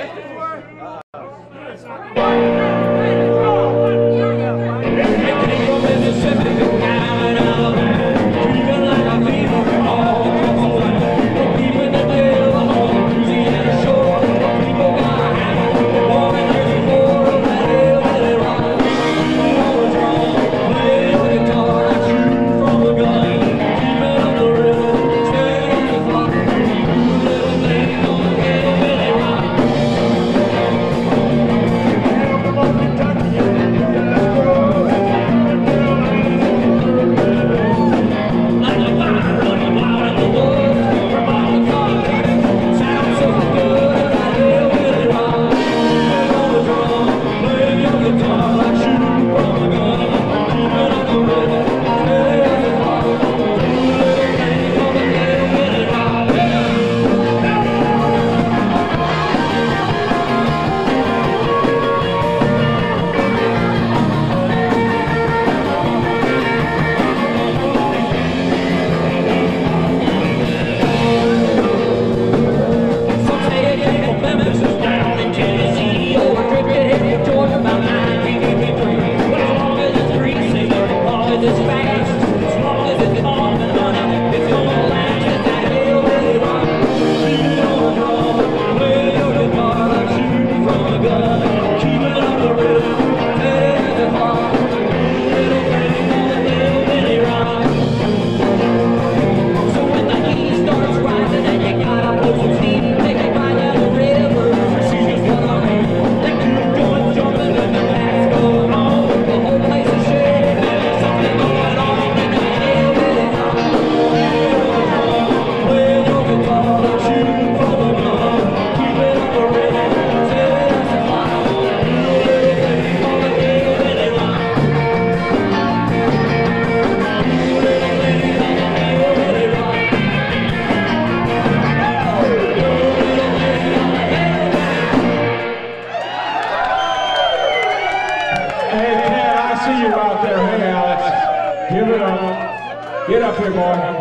Get up here, boy.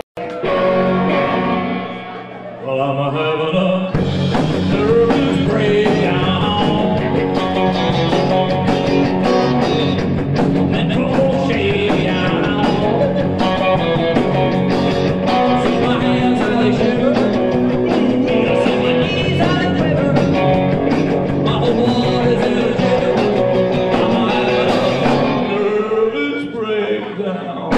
Well, I'm having a nervous breakdown. Mental shakedown. See my hands how they shiver. See my knees how they quiver. My whole body's in a jitter. I'm having a nervous breakdown.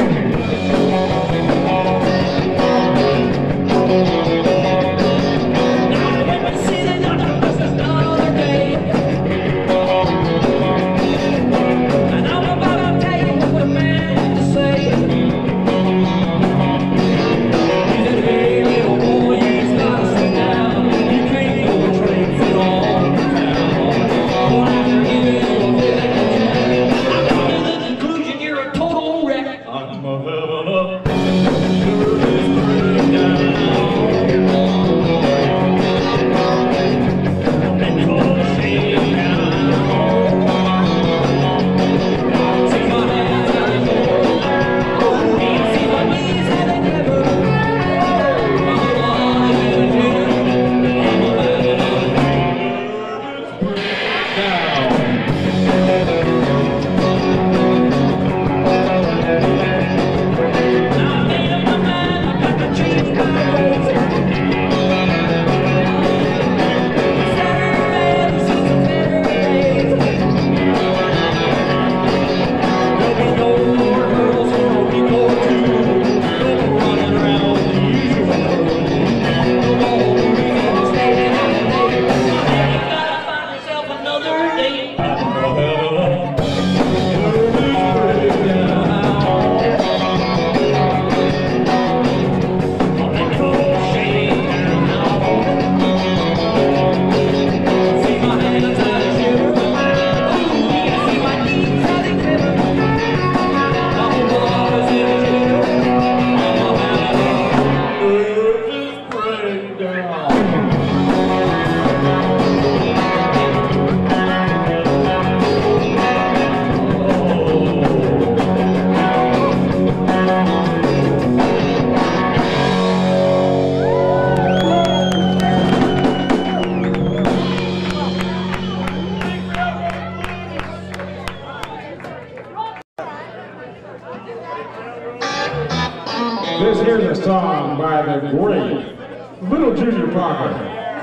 This here's a song by the great Little Junior Parker.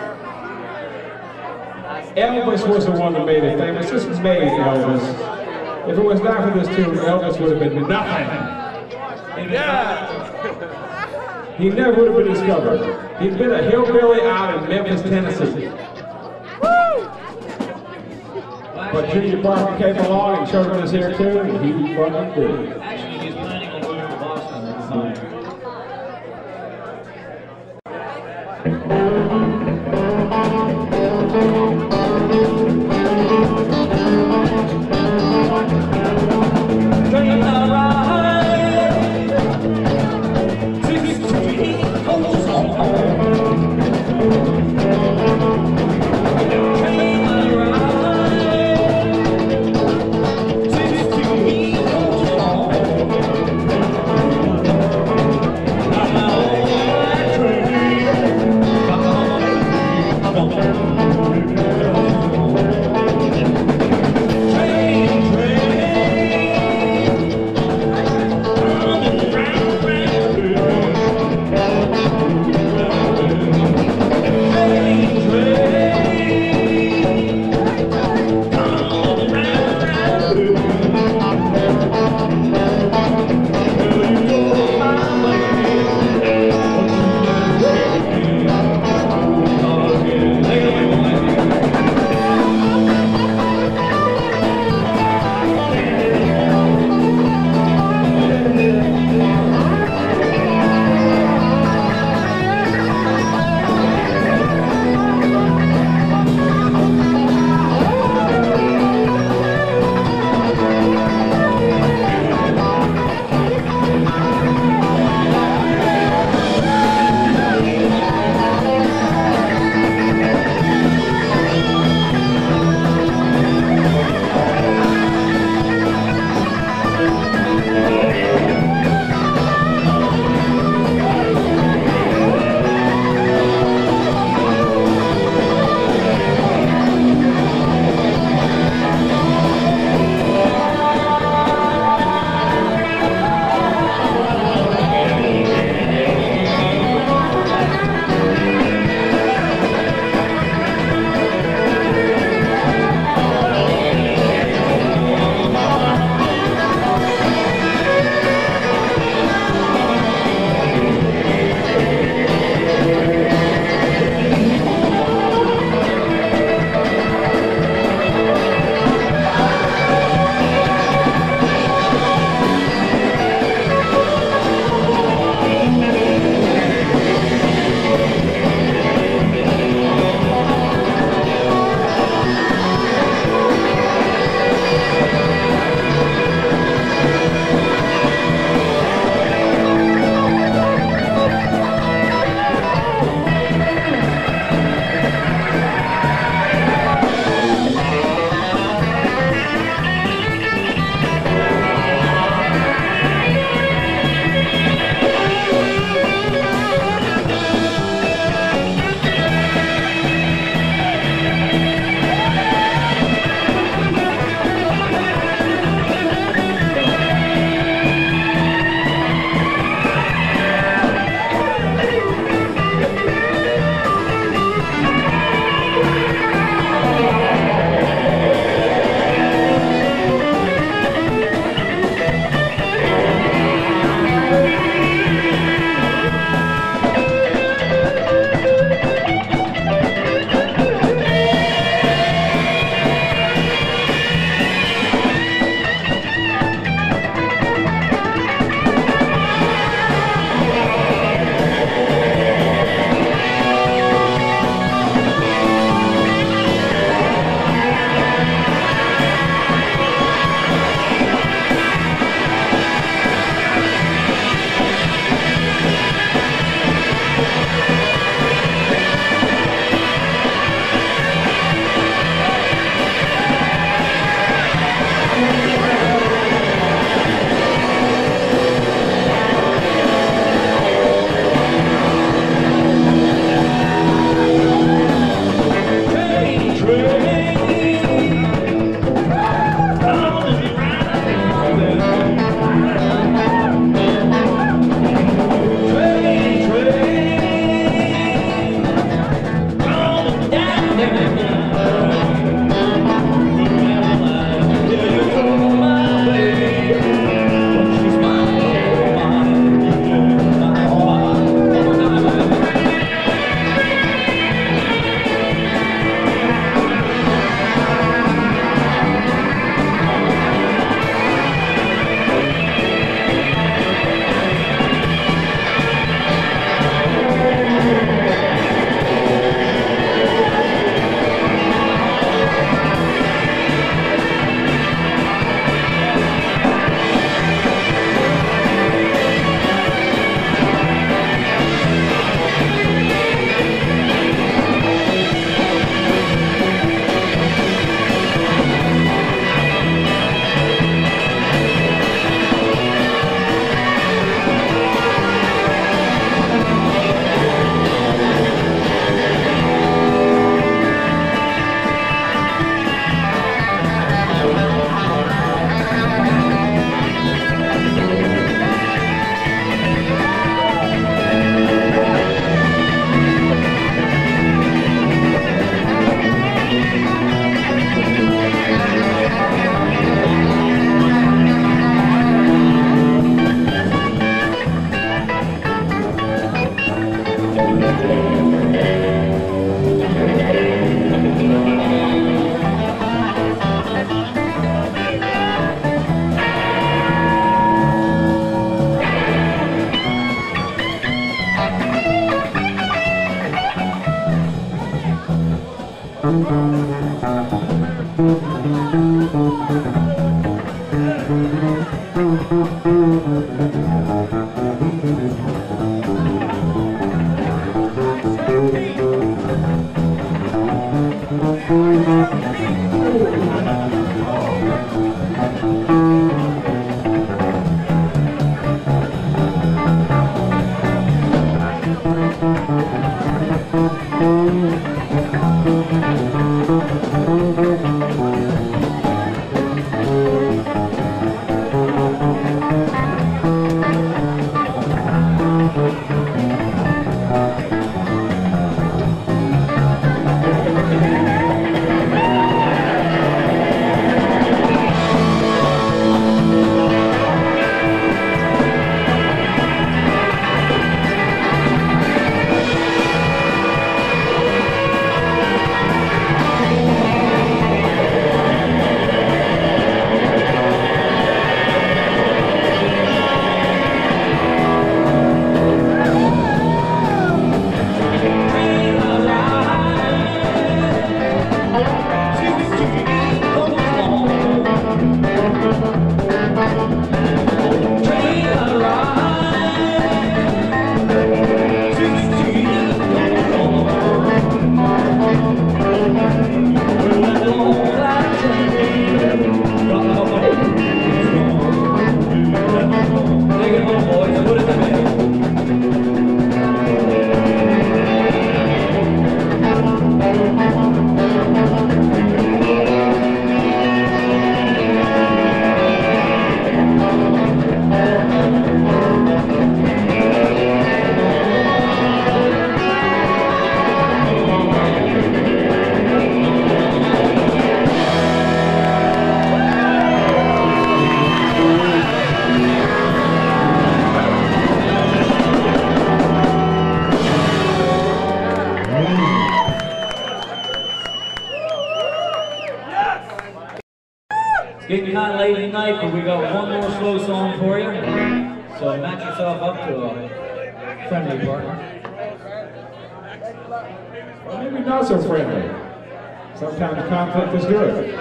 Elvis was the one that made it famous. This made Elvis. If it was not for this tune, Elvis would have been nothing. Yeah. He never would have been discovered. He'd been a hillbilly out in Memphis, Tennessee. But Junior Parker came along and showed him this here tune, and he fucking did. Actually, he's planning on moving to Boston at the time. Thank you. Getting kind of late at night, but we got one more slow song for you. So match yourself up to a friendly partner. Or maybe not so friendly. Sometimes conflict is good.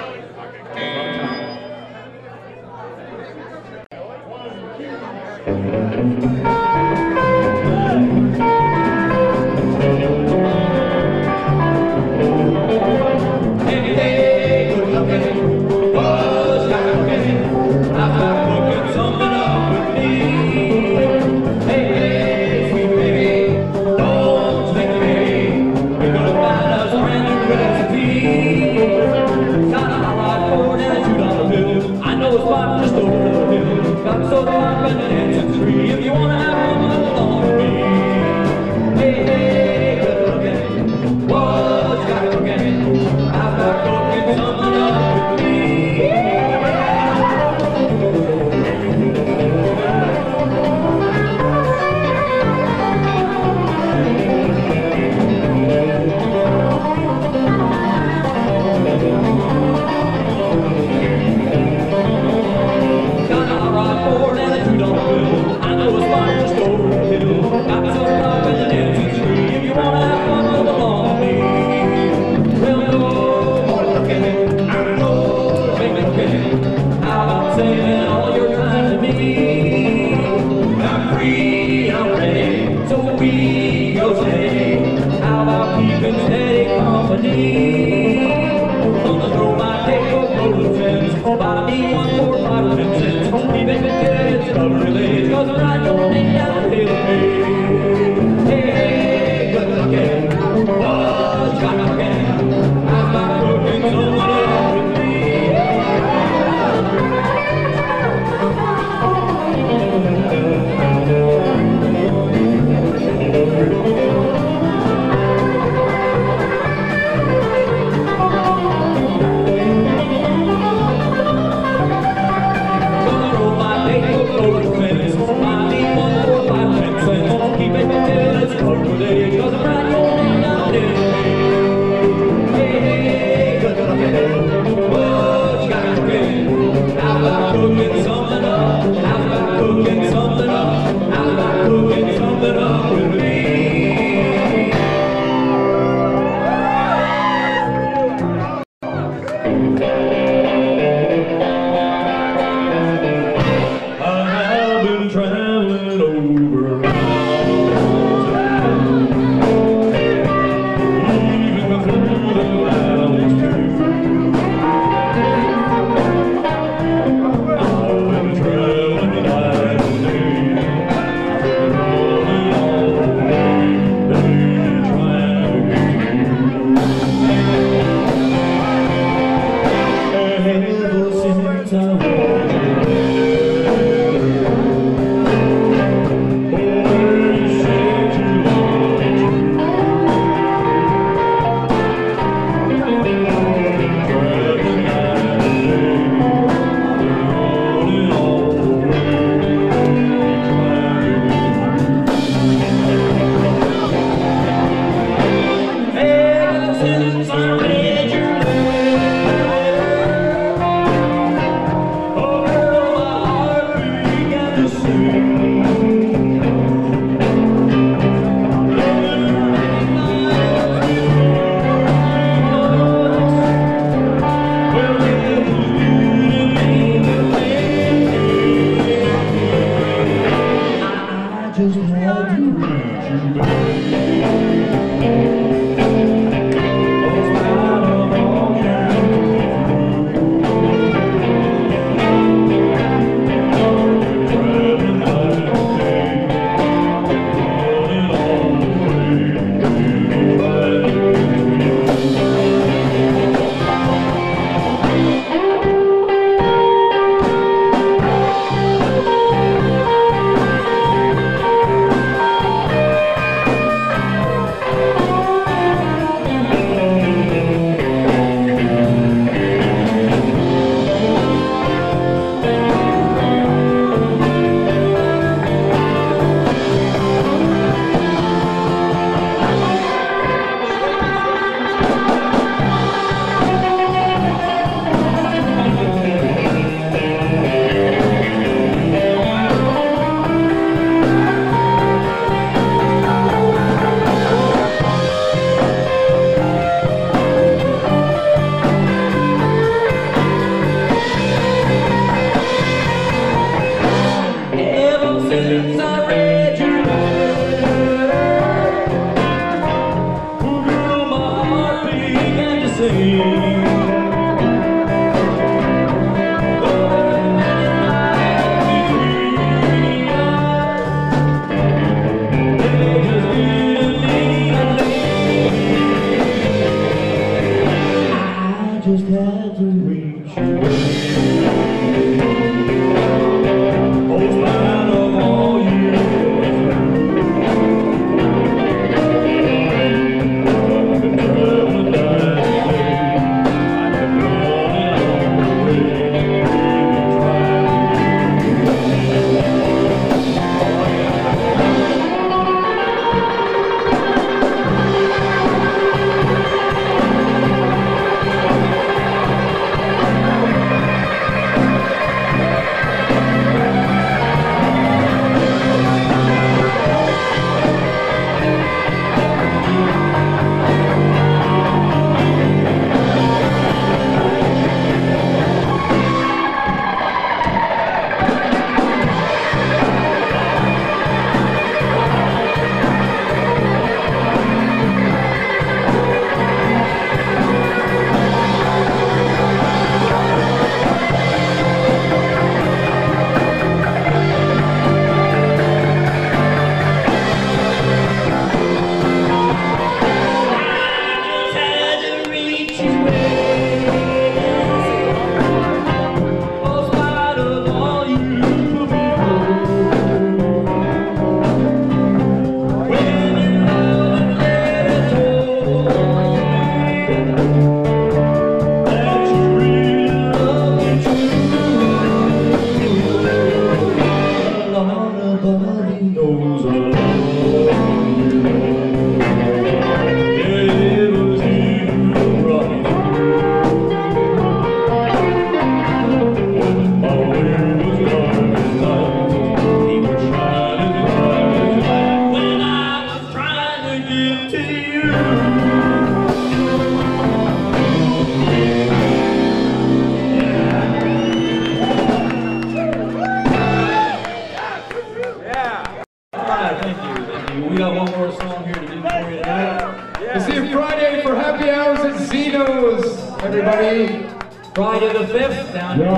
everybody. Friday the fifth, down here.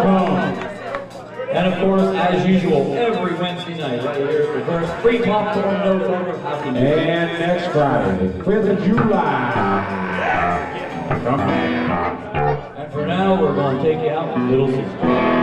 And of course, as usual, every Wednesday night, right here at the Phyrst. Free popcorn, no photo, happy New Year. And next Friday, the fifth of July. And for now, we're going to take you out with Little Sister.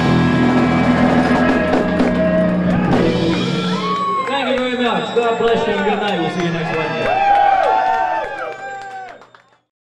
God bless you.